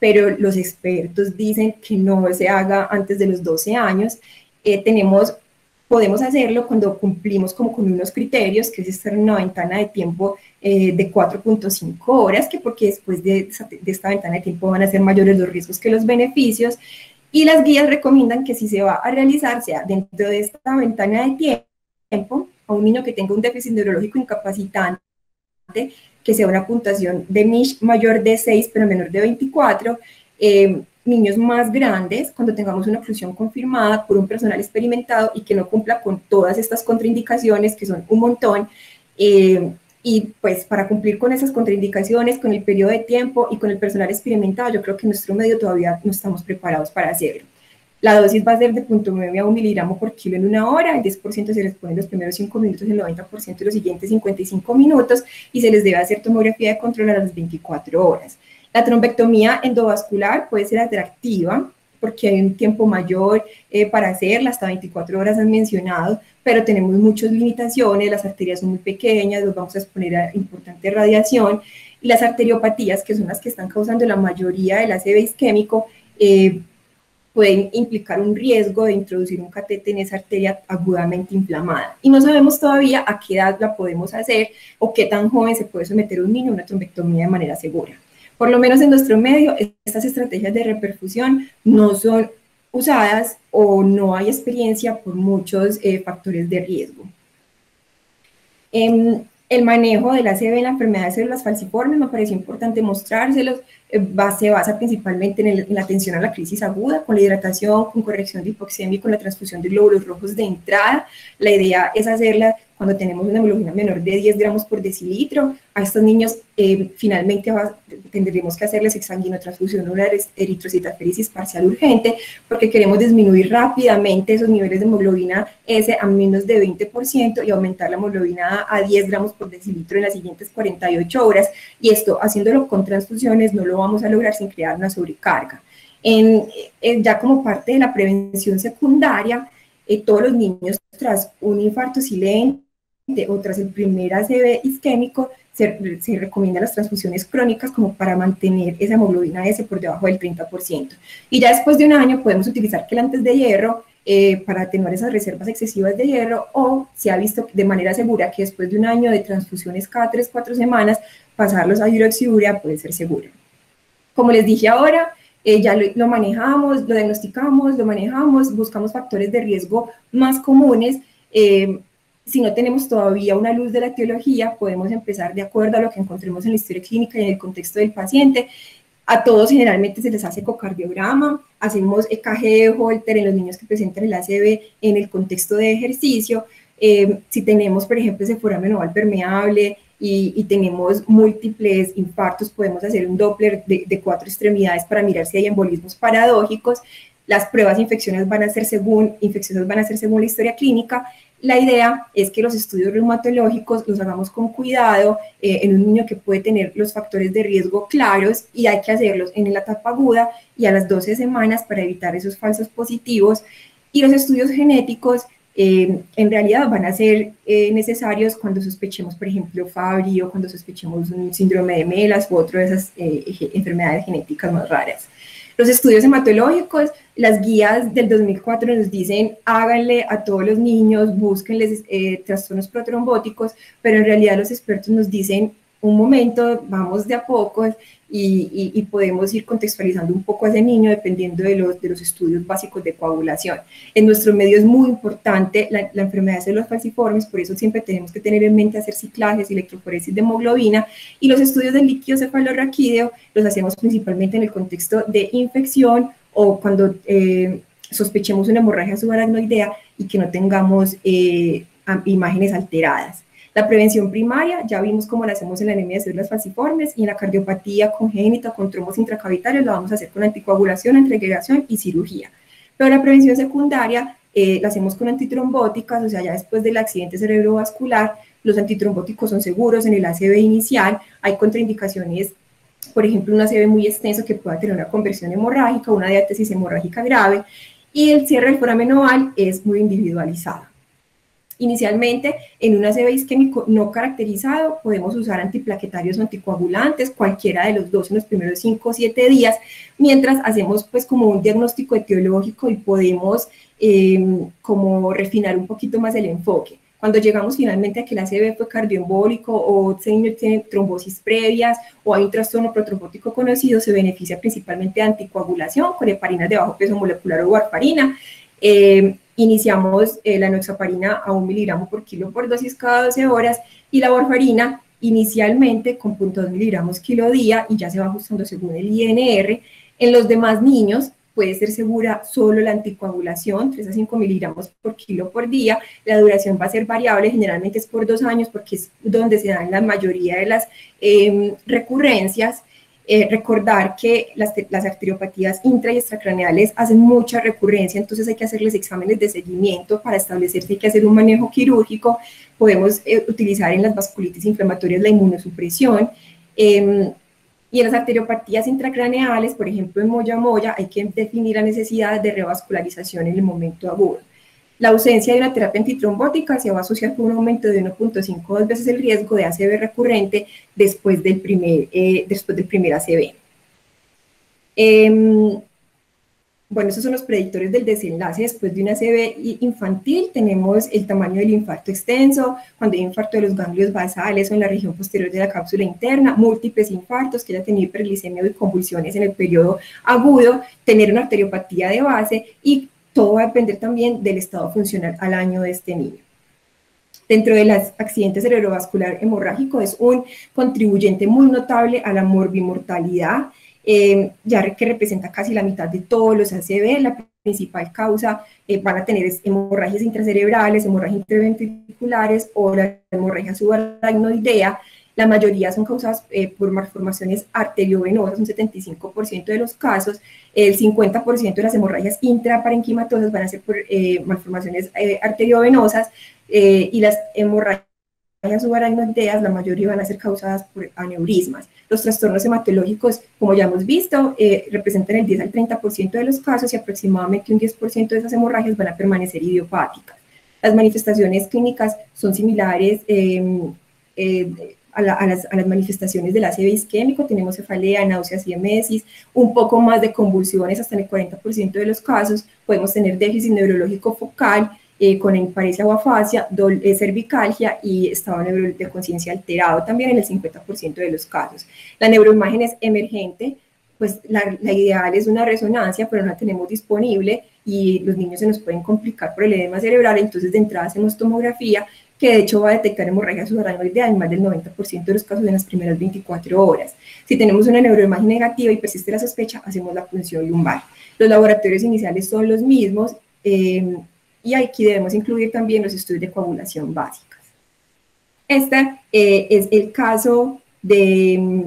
pero los expertos dicen que no se haga antes de los doce años. Eh, tenemos, podemos hacerlo cuando cumplimos como con unos criterios, que es estar en una ventana de tiempo eh, de cuatro punto cinco horas, que porque después de, de esta ventana de tiempo van a ser mayores los riesgos que los beneficios, y las guías recomiendan que si se va a realizar, sea dentro de esta ventana de tiempo, a un niño que tenga un déficit neurológico incapacitante, que sea una puntuación de M I S H mayor de seis, pero menor de veinticuatro, eh, niños más grandes, cuando tengamos una oclusión confirmada por un personal experimentado y que no cumpla con todas estas contraindicaciones, que son un montón, eh, y pues para cumplir con esas contraindicaciones, con el periodo de tiempo y con el personal experimentado, yo creo que en nuestro medio todavía no estamos preparados para hacerlo. La dosis va a ser de cero punto nueve a un miligramo por kilo en una hora, el diez por ciento se les pone en los primeros cinco minutos, el noventa por ciento en los siguientes cincuenta y cinco minutos, y se les debe hacer tomografía de control a las veinticuatro horas. La trombectomía endovascular puede ser atractiva, porque hay un tiempo mayor eh, para hacerla, hasta veinticuatro horas han mencionado, pero tenemos muchas limitaciones, las arterias son muy pequeñas, los vamos a exponer a importante radiación, y las arteriopatías, que son las que están causando la mayoría del A C V isquémico, eh, pueden implicar un riesgo de introducir un catete en esa arteria agudamente inflamada. Y no sabemos todavía a qué edad la podemos hacer o qué tan joven se puede someter un niño a una trombectomía de manera segura. Por lo menos en nuestro medio, estas estrategias de reperfusión no son usadas o no hay experiencia por muchos eh, factores de riesgo. Eh, el manejo del A C V en la enfermedad de células falciformes me pareció importante mostrárselos. Eh, se basa principalmente en, el, en la atención a la crisis aguda, con la hidratación, con corrección de hipoxemia y con la transfusión de glóbulos rojos de entrada. La idea es hacerla cuando tenemos una hemoglobina menor de diez gramos por decilitro. A estos niños eh, finalmente va, tendremos que hacerles exsanguinotransfusión de una eritrocitaferisis parcial urgente, porque queremos disminuir rápidamente esos niveles de hemoglobina S a menos de veinte por ciento y aumentar la hemoglobina A a diez gramos por decilitro en las siguientes cuarenta y ocho horas, y esto haciéndolo con transfusiones no lo vamos a lograr sin crear una sobrecarga. En, en, ya como parte de la prevención secundaria, eh, todos los niños tras un infarto silente o tras el primer A C V isquémico se, se recomiendan las transfusiones crónicas como para mantener esa hemoglobina S por debajo del treinta por ciento. Y ya después de un año podemos utilizar quelantes de hierro eh, para atenuar esas reservas excesivas de hierro, o se ha visto de manera segura que después de un año de transfusiones cada tres a cuatro semanas, pasarlos a hidroxiurea puede ser seguro. Como les dije ahora, eh, ya lo, lo manejamos, lo diagnosticamos, lo manejamos, buscamos factores de riesgo más comunes. Eh, si no tenemos todavía una luz de la etiología, podemos empezar de acuerdo a lo que encontremos en la historia clínica y en el contexto del paciente. A todos generalmente se les hace ecocardiograma, hacemos E K G de Holter en los niños que presentan el A C V en el contexto de ejercicio. Eh, si tenemos, por ejemplo, ese foramen oval permeable, Y, y tenemos múltiples infartos, podemos hacer un Doppler de, de cuatro extremidades para mirar si hay embolismos paradójicos. Las pruebas de infecciones van a ser según, infecciosas van a ser según la historia clínica. La idea es que los estudios reumatológicos los hagamos con cuidado eh, en un niño que puede tener los factores de riesgo claros, y hay que hacerlos en la etapa aguda y a las doce semanas para evitar esos falsos positivos. Y los estudios genéticos Eh, en realidad van a ser eh, necesarios cuando sospechemos, por ejemplo, Fabry, o cuando sospechemos un síndrome de Melas u otra de esas eh, enfermedades genéticas más raras. Los estudios hematológicos, las guías del dos mil cuatro nos dicen háganle a todos los niños, búsquenles eh, trastornos protrombóticos, pero en realidad los expertos nos dicen un momento, vamos de a poco, y, y, y podemos ir contextualizando un poco a ese niño dependiendo de los, de los estudios básicos de coagulación. En nuestro medio es muy importante la, la enfermedad de células falciformes, por eso siempre tenemos que tener en mente hacer ciclajes y electroforesis de hemoglobina, y los estudios del líquido cefalorraquídeo los hacemos principalmente en el contexto de infección o cuando eh, sospechemos una hemorragia subaracnoidea y que no tengamos eh, imágenes alteradas. La prevención primaria, ya vimos cómo la hacemos en la anemia de células falciformes, y en la cardiopatía congénita con trombos intracavitarios la vamos a hacer con anticoagulación, antiagregación y cirugía. Pero la prevención secundaria eh, la hacemos con antitrombóticas, o sea, ya después del accidente cerebrovascular, los antitrombóticos son seguros en el A C V inicial. Hay contraindicaciones, por ejemplo, un A C V muy extenso que pueda tener una conversión hemorrágica, una diátesis hemorrágica grave, y el cierre del foramen oval es muy individualizado. Inicialmente, en un A C V isquémico no caracterizado, podemos usar antiplaquetarios o anticoagulantes, cualquiera de los dos en los primeros cinco o siete días, mientras hacemos pues como un diagnóstico etiológico y podemos eh, como refinar un poquito más el enfoque. Cuando llegamos finalmente a que el A C V fue cardioembólico o este niño tiene trombosis previas o hay un trastorno protrombótico conocido, se beneficia principalmente de anticoagulación con heparinas de bajo peso molecular o warfarina. Eh, iniciamos eh, la enoxaparina a un miligramo por kilo por dosis cada doce horas y la warfarina inicialmente con punto dos miligramos kilo día y ya se va ajustando según el I N R. En los demás niños puede ser segura solo la anticoagulación, tres a cinco miligramos por kilo por día. La duración va a ser variable, generalmente es por dos años porque es donde se dan la mayoría de las eh, recurrencias. Eh, recordar que las, las arteriopatías intra y extracraneales hacen mucha recurrencia, entonces hay que hacerles exámenes de seguimiento para establecer si hay que hacer un manejo quirúrgico. Podemos eh, utilizar en las vasculitis inflamatorias la inmunosupresión. Eh, y en las arteriopatías intracraneales, por ejemplo en moya moya, hay que definir la necesidad de revascularización en el momento agudo. La ausencia de una terapia antitrombótica se va a asociar con un aumento de uno punto cinco dos veces el riesgo de A C V recurrente después del primer, eh, después del primer A C V. Eh, bueno, esos son los predictores del desenlace después de un A C V infantil. Tenemos el tamaño del infarto extenso, cuando hay infarto de los ganglios basales o en la región posterior de la cápsula interna, múltiples infartos, que haya tenido hiperglicemia y convulsiones en el periodo agudo, tener una arteriopatía de base y todo va a depender también del estado funcional al año de este niño. Dentro de los accidentes cerebrovascular hemorrágico es un contribuyente muy notable a la morbimortalidad, eh, ya que representa casi la mitad de todos los A C V. La principal causa eh, van a tener hemorragias intracerebrales, hemorragias interventriculares o la hemorragia subaracnoidea. La mayoría son causadas eh, por malformaciones arteriovenosas, un setenta y cinco por ciento de los casos. El cincuenta por ciento de las hemorragias intraparenquimatosas van a ser por eh, malformaciones eh, arteriovenosas eh, y las hemorragias subaracnoideas, la mayoría van a ser causadas por aneurismas. Los trastornos hematológicos, como ya hemos visto, eh, representan el diez al treinta por ciento de los casos y aproximadamente un diez por ciento de esas hemorragias van a permanecer idiopáticas. Las manifestaciones clínicas son similares eh, eh, A, la, a, las, a las manifestaciones del A C V isquémico. Tenemos cefalea, náuseas y emesis, un poco más de convulsiones, hasta en el cuarenta por ciento de los casos. Podemos tener déficit neurológico focal eh, con emparesia o afasia, dol, eh, cervicalgia y estado de conciencia alterado también en el cincuenta por ciento de los casos. La neuroimagen es emergente, pues la, la ideal es una resonancia, pero no la tenemos disponible y los niños se nos pueden complicar por el edema cerebral, entonces de entrada hacemos tomografía, que de hecho va a detectar hemorragia subaracnoidea en más del noventa por ciento de los casos en las primeras veinticuatro horas. Si tenemos una neuroimagen negativa y persiste la sospecha, hacemos la punción lumbar. Los laboratorios iniciales son los mismos eh, y aquí debemos incluir también los estudios de coagulación básicos. Este eh, es el caso de,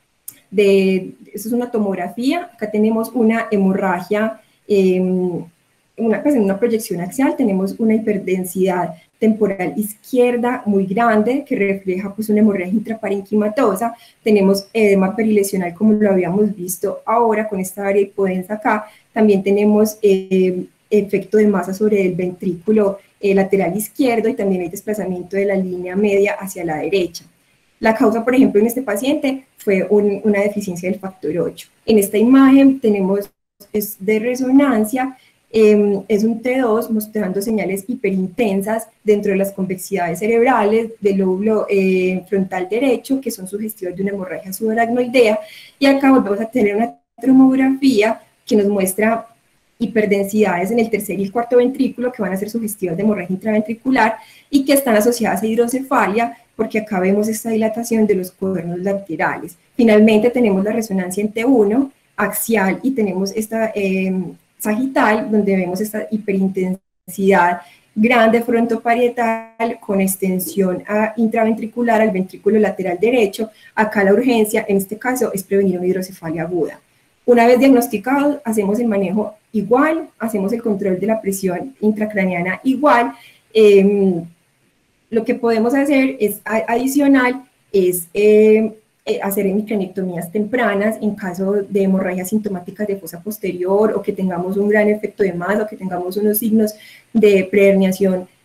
de, esto es una tomografía, acá tenemos una hemorragia, eh, una, pues en una proyección axial tenemos una hiperdensidad temporal izquierda muy grande que refleja pues una hemorragia intraparenquimatosa. Tenemos edema perilesional como lo habíamos visto ahora con esta área hipodensa acá. También tenemos eh, efecto de masa sobre el ventrículo eh, lateral izquierdo y también hay desplazamiento de la línea media hacia la derecha. La causa, por ejemplo, en este paciente fue un, una deficiencia del factor ocho. En esta imagen tenemos es de resonancia. Eh, es un T dos mostrando señales hiperintensas dentro de las convexidades cerebrales del lóbulo eh, frontal derecho, que son sugestivas de una hemorragia subaracnoidea, y acá volvemos a tener una tomografía que nos muestra hiperdensidades en el tercer y el cuarto ventrículo que van a ser sugestivas de hemorragia intraventricular y que están asociadas a hidrocefalia, porque acá vemos esta dilatación de los cuernos laterales. Finalmente tenemos la resonancia en T uno axial y tenemos esta eh, sagital, donde vemos esta hiperintensidad grande frontoparietal con extensión a intraventricular al ventrículo lateral derecho. Acá la urgencia, en este caso, es prevenir una hidrocefalia aguda. Una vez diagnosticado, hacemos el manejo igual, hacemos el control de la presión intracraneana igual. Eh, lo que podemos hacer es adicional, es eh, Eh, hacer hemicranectomías tempranas en caso de hemorragias sintomáticas de fosa posterior o que tengamos un gran efecto de masa o que tengamos unos signos de preherniación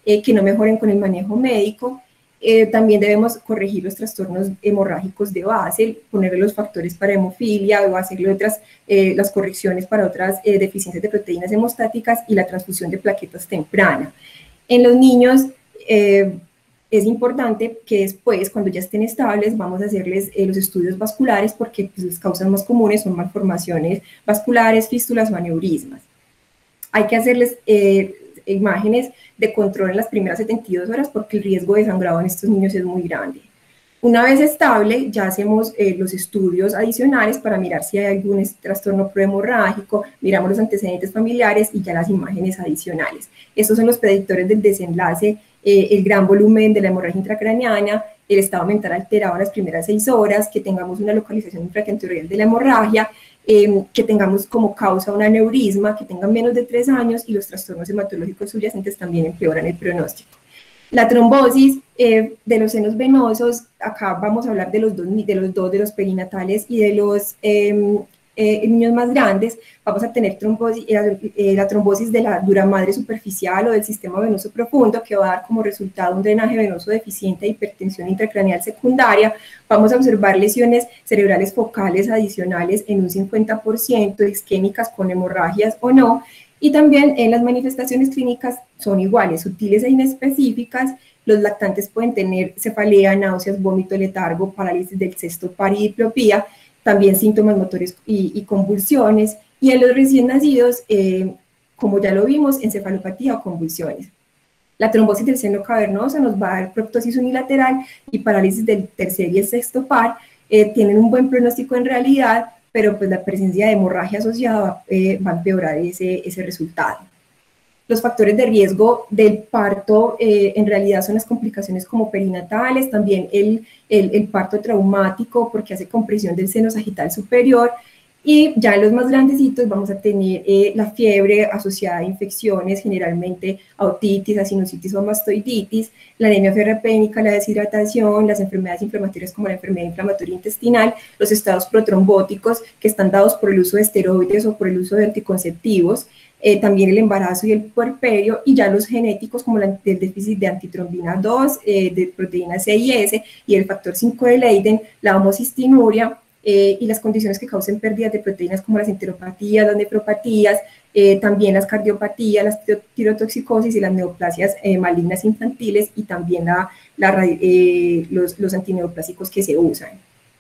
eh, que no mejoren con el manejo médico. Eh, también debemos corregir los trastornos hemorrágicos de base, ponerle los factores para hemofilia o hacerle otras, eh, las correcciones para otras eh, deficiencias de proteínas hemostáticas y la transfusión de plaquetas temprana. En los niños eh, es importante que después, cuando ya estén estables, vamos a hacerles eh, los estudios vasculares porque pues, las causas más comunes son malformaciones vasculares, fístulas o aneurismas. Hay que hacerles eh, imágenes de control en las primeras setenta y dos horas porque el riesgo de sangrado en estos niños es muy grande. Una vez estable, ya hacemos eh, los estudios adicionales para mirar si hay algún trastorno prohemorrágico, miramos los antecedentes familiares y ya las imágenes adicionales. Estos son los predictores del desenlace, eh, el gran volumen de la hemorragia intracraneana, el estado mental alterado en las primeras seis horas, que tengamos una localización infratentorial de la hemorragia, eh, que tengamos como causa un aneurisma, que tengan menos de tres años y los trastornos hematológicos subyacentes también empeoran el pronóstico. La trombosis eh, de los senos venosos, acá vamos a hablar de los dos, de los, dos, de los perinatales y de los eh, eh, niños más grandes. Vamos a tener trombosis, eh, eh, la trombosis de la dura madre superficial o del sistema venoso profundo, que va a dar como resultado un drenaje venoso deficiente e hipertensión intracraneal secundaria. Vamos a observar lesiones cerebrales focales adicionales en un cincuenta por ciento, isquémicas con hemorragias o no. Y también en las manifestaciones clínicas son iguales, sutiles e inespecíficas. Los lactantes pueden tener cefalea, náuseas, vómito, letargo, parálisis del sexto par y diplopía, también síntomas motores y, y convulsiones. Y en los recién nacidos, eh, como ya lo vimos, encefalopatía o convulsiones. La trombosis del seno cavernoso nos va a dar proptosis unilateral y parálisis del tercer y el sexto par. Eh, tienen un buen pronóstico en realidad, pero pues la presencia de hemorragia asociada eh, va a empeorar ese, ese resultado. Los factores de riesgo del parto eh, en realidad son las complicaciones como perinatales, también el, el, el parto traumático porque hace compresión del seno sagital superior, y ya en los más grandecitos vamos a tener eh, la fiebre asociada a infecciones, generalmente a otitis, a sinusitis o mastoiditis, la anemia ferropénica, la deshidratación, las enfermedades inflamatorias como la enfermedad inflamatoria intestinal, los estados protrombóticos que están dados por el uso de esteroides o por el uso de anticonceptivos, eh, también el embarazo y el puerperio, y ya los genéticos como la, el déficit de antitrombina dos, eh, de proteína C y S y el factor cinco de Leiden, la homocistinuria, Eh, y las condiciones que causen pérdidas de proteínas como las enteropatías, las nefropatías, eh, también las cardiopatías, las tirotoxicosis y las neoplasias eh, malignas infantiles, y también la, la, eh, los, los antineoplásicos que se usan.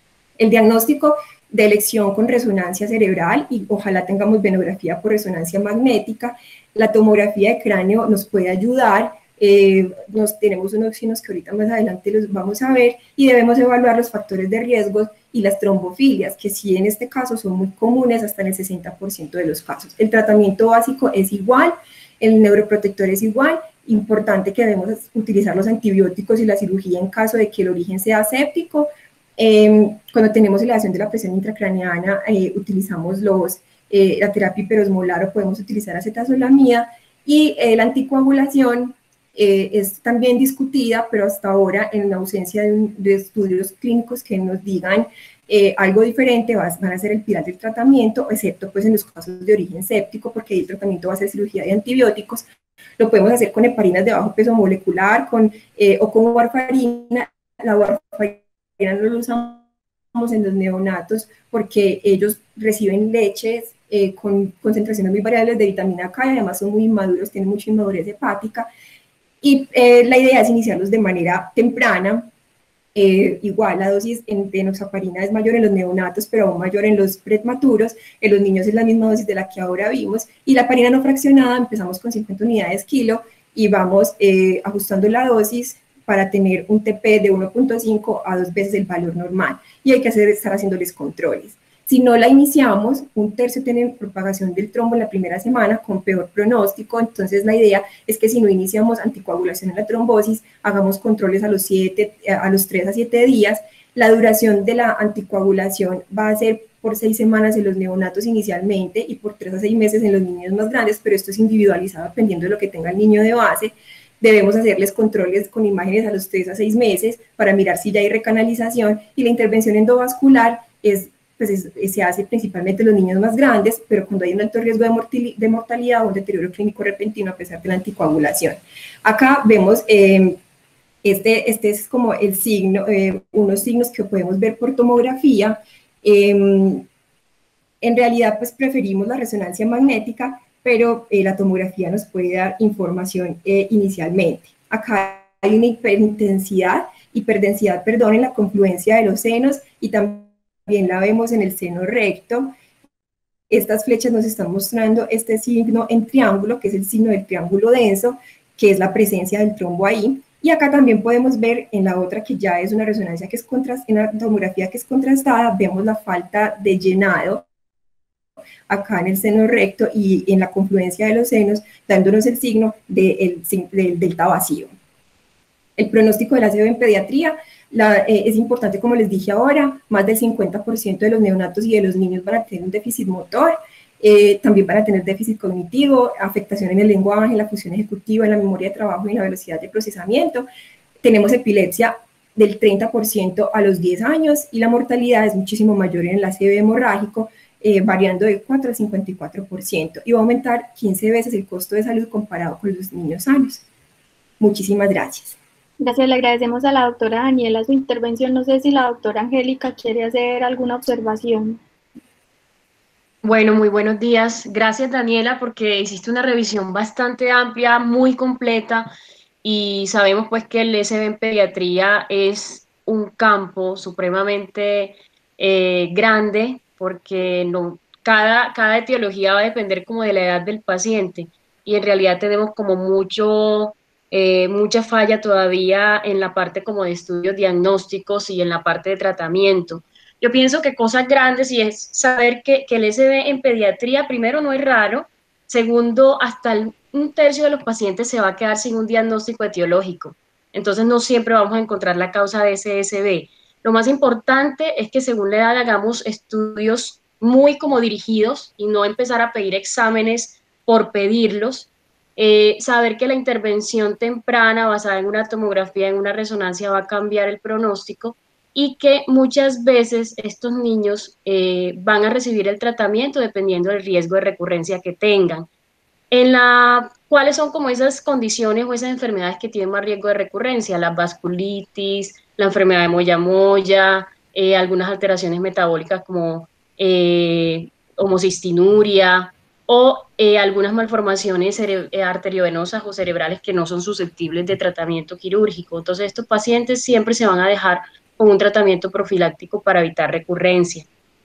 El diagnóstico de elección con resonancia cerebral, y ojalá tengamos venografía por resonancia magnética. La tomografía de cráneo nos puede ayudar. Eh, nos, tenemos unos signos que ahorita más adelante los vamos a ver, y debemos evaluar los factores de riesgo y las trombofilias, que sí en este caso son muy comunes, hasta en el sesenta por ciento de los casos. El tratamiento básico es igual, el neuroprotector es igual, importante que debemos utilizar los antibióticos y la cirugía en caso de que el origen sea séptico. Eh, cuando tenemos elevación de la presión intracraneana, eh, utilizamos los, eh, la terapia hiperosmolar o podemos utilizar acetazolamida, y eh, la anticoagulación Eh, es también discutida, pero hasta ahora, en la ausencia de, un, de estudios clínicos que nos digan eh, algo diferente, va, van a ser el pilar del tratamiento, excepto pues en los casos de origen séptico, porque ahí el tratamiento va a ser cirugía de antibióticos. Lo podemos hacer con heparinas de bajo peso molecular, con, eh, o con warfarina. La warfarina no la usamos en los neonatos porque ellos reciben leches eh, con concentraciones muy variables de vitamina K, y además son muy inmaduros, tienen mucha inmadurez hepática. Y eh, la idea es iniciarlos de manera temprana. Eh, igual la dosis de enoxaparina es mayor en los neonatos, pero aún mayor en los prematuros. En los niños es la misma dosis de la que ahora vimos, y la heparina no fraccionada empezamos con cincuenta unidades kilo y vamos eh, ajustando la dosis para tener un T P de uno punto cinco a dos veces el valor normal, y hay que hacer, estar haciéndoles controles. Si no la iniciamos, un tercio tiene propagación del trombo en la primera semana con peor pronóstico. Entonces la idea es que si no iniciamos anticoagulación en la trombosis, hagamos controles a los, siete, a los tres a siete días. La duración de la anticoagulación va a ser por seis semanas en los neonatos inicialmente y por tres a seis meses en los niños más grandes, pero esto es individualizado dependiendo de lo que tenga el niño de base. Debemos hacerles controles con imágenes a los tres a seis meses para mirar si ya hay recanalización, y la intervención endovascular es pues es, se hace principalmente en los niños más grandes, pero cuando hay un alto riesgo de, mortali de mortalidad o un deterioro clínico repentino a pesar de la anticoagulación. Acá vemos, eh, este, este es como el signo, eh, unos signos que podemos ver por tomografía. Eh, en realidad, pues preferimos la resonancia magnética, pero eh, la tomografía nos puede dar información eh, inicialmente. Acá hay una hiperintensidad, hiperdensidad, perdón, en la confluencia de los senos y también la vemos en el seno recto. Estas flechas nos están mostrando este signo en triángulo, que es el signo del triángulo denso, que es la presencia del trombo ahí. Y acá también podemos ver en la otra, que ya es una resonancia que es contrastada, en la tomografía que es contrastada, vemos la falta de llenado acá en el seno recto y en la confluencia de los senos, dándonos el signo de el, del delta vacío. El pronóstico de la C V en pediatría la, eh, es importante, como les dije ahora, más del cincuenta por ciento de los neonatos y de los niños van a tener un déficit motor, eh, también van a tener déficit cognitivo, afectación en el lenguaje, en la función ejecutiva, en la memoria de trabajo y en la velocidad de procesamiento. Tenemos epilepsia del treinta por ciento a los diez años y la mortalidad es muchísimo mayor en el A C V hemorrágico, Eh, variando de cuatro al cincuenta y cuatro por ciento, y va a aumentar quince veces el costo de salud comparado con los niños sanos. Muchísimas gracias. Gracias, le agradecemos a la doctora Daniela su intervención. No sé si la doctora Angélica quiere hacer alguna observación. Bueno, muy buenos días. Gracias, Daniela, porque hiciste una revisión bastante amplia, muy completa, y sabemos pues que el S V en pediatría es un campo supremamente eh, grande, porque no, cada, cada etiología va a depender como de la edad del paciente, y en realidad tenemos como mucho, eh, mucha falla todavía en la parte como de estudios diagnósticos y en la parte de tratamiento. Yo pienso que cosas grandes y es saber que, que el S V en pediatría, primero, no es raro, segundo, hasta el, un tercio de los pacientes se va a quedar sin un diagnóstico etiológico, entonces no siempre vamos a encontrar la causa de ese S V. Lo más importante es que según la edad hagamos estudios muy como dirigidos y no empezar a pedir exámenes por pedirlos, eh, saber que la intervención temprana basada en una tomografía, en una resonancia, va a cambiar el pronóstico, y que muchas veces estos niños eh, van a recibir el tratamiento dependiendo del riesgo de recurrencia que tengan. En la, ¿cuáles son como esas condiciones o esas enfermedades que tienen más riesgo de recurrencia? La vasculitis, la enfermedad de moya-moya, eh, algunas alteraciones metabólicas como eh, homocistinuria o eh, algunas malformaciones arteriovenosas o cerebrales que no son susceptibles de tratamiento quirúrgico. Entonces estos pacientes siempre se van a dejar con un tratamiento profiláctico para evitar recurrencia.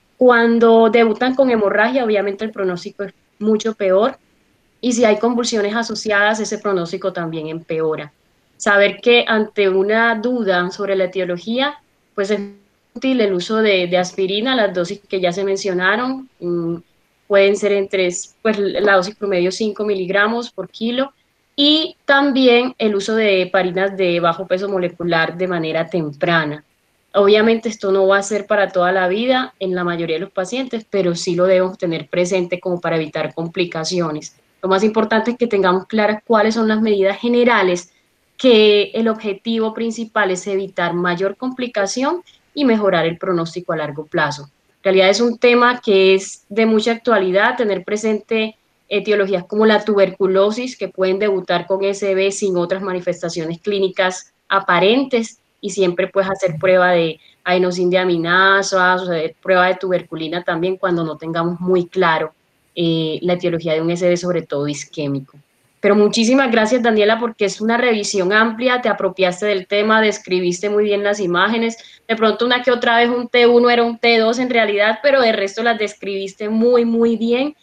Cuando debutan con hemorragia, obviamente el pronóstico es mucho peor, y si hay convulsiones asociadas, ese pronóstico también empeora. Saber que ante una duda sobre la etiología, pues es útil el uso de, de aspirina, las dosis que ya se mencionaron, mmm, pueden ser entre, pues la dosis promedio cinco miligramos por kilo, y también el uso de heparinas de bajo peso molecular de manera temprana. Obviamente esto no va a ser para toda la vida en la mayoría de los pacientes, pero sí lo debemos tener presente como para evitar complicaciones. Lo más importante es que tengamos claras cuáles son las medidas generales, que el objetivo principal es evitar mayor complicación y mejorar el pronóstico a largo plazo. En realidad es un tema que es de mucha actualidad, tener presente etiologías como la tuberculosis, que pueden debutar con S V sin otras manifestaciones clínicas aparentes, y siempre puedes hacer prueba de adenosíndeaminasas, o sea, prueba de tuberculina también cuando no tengamos muy claro eh, la etiología de un S V, sobre todo isquémico. Pero muchísimas gracias, Daniela, porque es una revisión amplia, te apropiaste del tema, describiste muy bien las imágenes, de pronto una que otra vez un T uno era un T dos en realidad, pero de resto las describiste muy, muy bien,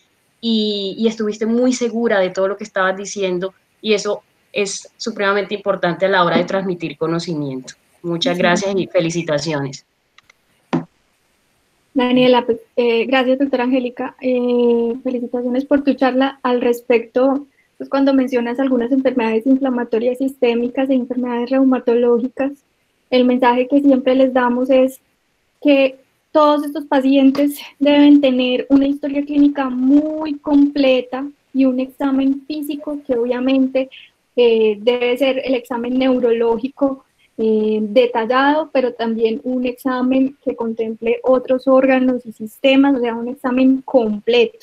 y, y estuviste muy segura de todo lo que estabas diciendo, y eso es supremamente importante a la hora de transmitir conocimiento. Muchas gracias y felicitaciones. Daniela, pues, eh, gracias, doctora Angélica. Eh, felicitaciones por tu charla al respecto. Pues cuando mencionas algunas enfermedades inflamatorias sistémicas e enfermedades reumatológicas, el mensaje que siempre les damos es que todos estos pacientes deben tener una historia clínica muy completa y un examen físico que obviamente eh, debe ser el examen neurológico eh, detallado, pero también un examen que contemple otros órganos y sistemas, o sea, un examen completo.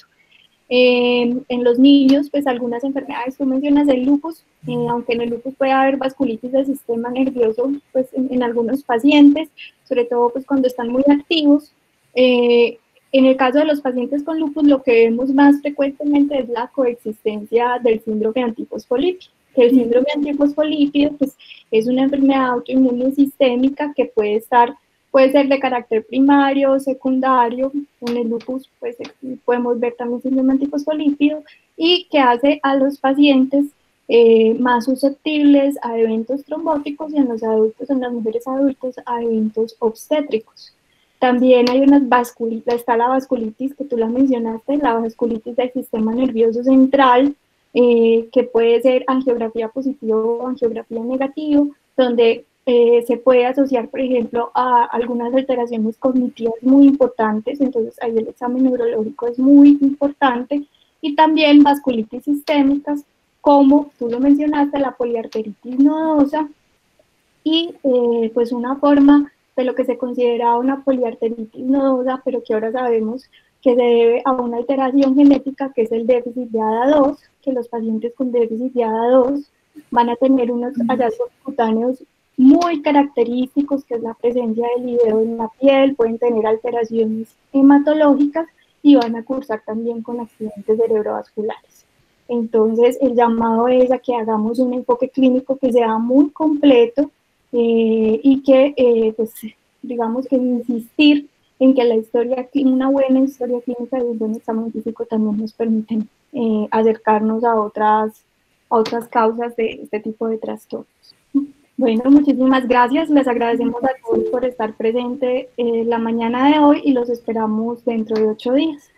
Eh, en los niños, pues algunas enfermedades, tú mencionas el lupus, eh, aunque en el lupus puede haber vasculitis del sistema nervioso, pues en, en algunos pacientes, sobre todo pues cuando están muy activos. Eh, en el caso de los pacientes con lupus, lo que vemos más frecuentemente es la coexistencia del síndrome antifosfolípido. El síndrome antifosfolípido pues, es una enfermedad autoinmune sistémica que puede estar puede ser de carácter primario o secundario. En el lupus pues, podemos ver también síndrome antifosfolípido y que hace a los pacientes eh, más susceptibles a eventos trombóticos y en los adultos, en las mujeres adultas, a eventos obstétricos. También hay unas vasculitis, está la vasculitis que tú la mencionaste, la vasculitis del sistema nervioso central, eh, que puede ser angiografía positiva o angiografía negativa, donde Eh, se puede asociar, por ejemplo, a algunas alteraciones cognitivas muy importantes, entonces ahí el examen neurológico es muy importante, y también vasculitis sistémicas, como tú lo mencionaste, la poliarteritis nodosa, y eh, pues una forma de lo que se consideraba una poliarteritis nodosa, pero que ahora sabemos que se debe a una alteración genética que es el déficit de A D A dos, que los pacientes con déficit de A D A dos van a tener unos hallazgos cutáneos muy característicos, que es la presencia del lídeo en la piel, pueden tener alteraciones hematológicas y van a cursar también con accidentes cerebrovasculares. Entonces, el llamado es a que hagamos un enfoque clínico que sea muy completo eh, y que, eh, pues, digamos que insistir en que la historia, una buena historia clínica y un buen examen físico también nos permiten eh, acercarnos a otras, a otras causas de este tipo de trastornos. Bueno, muchísimas gracias. Les agradecemos a todos por estar presentes eh, la mañana de hoy y los esperamos dentro de ocho días.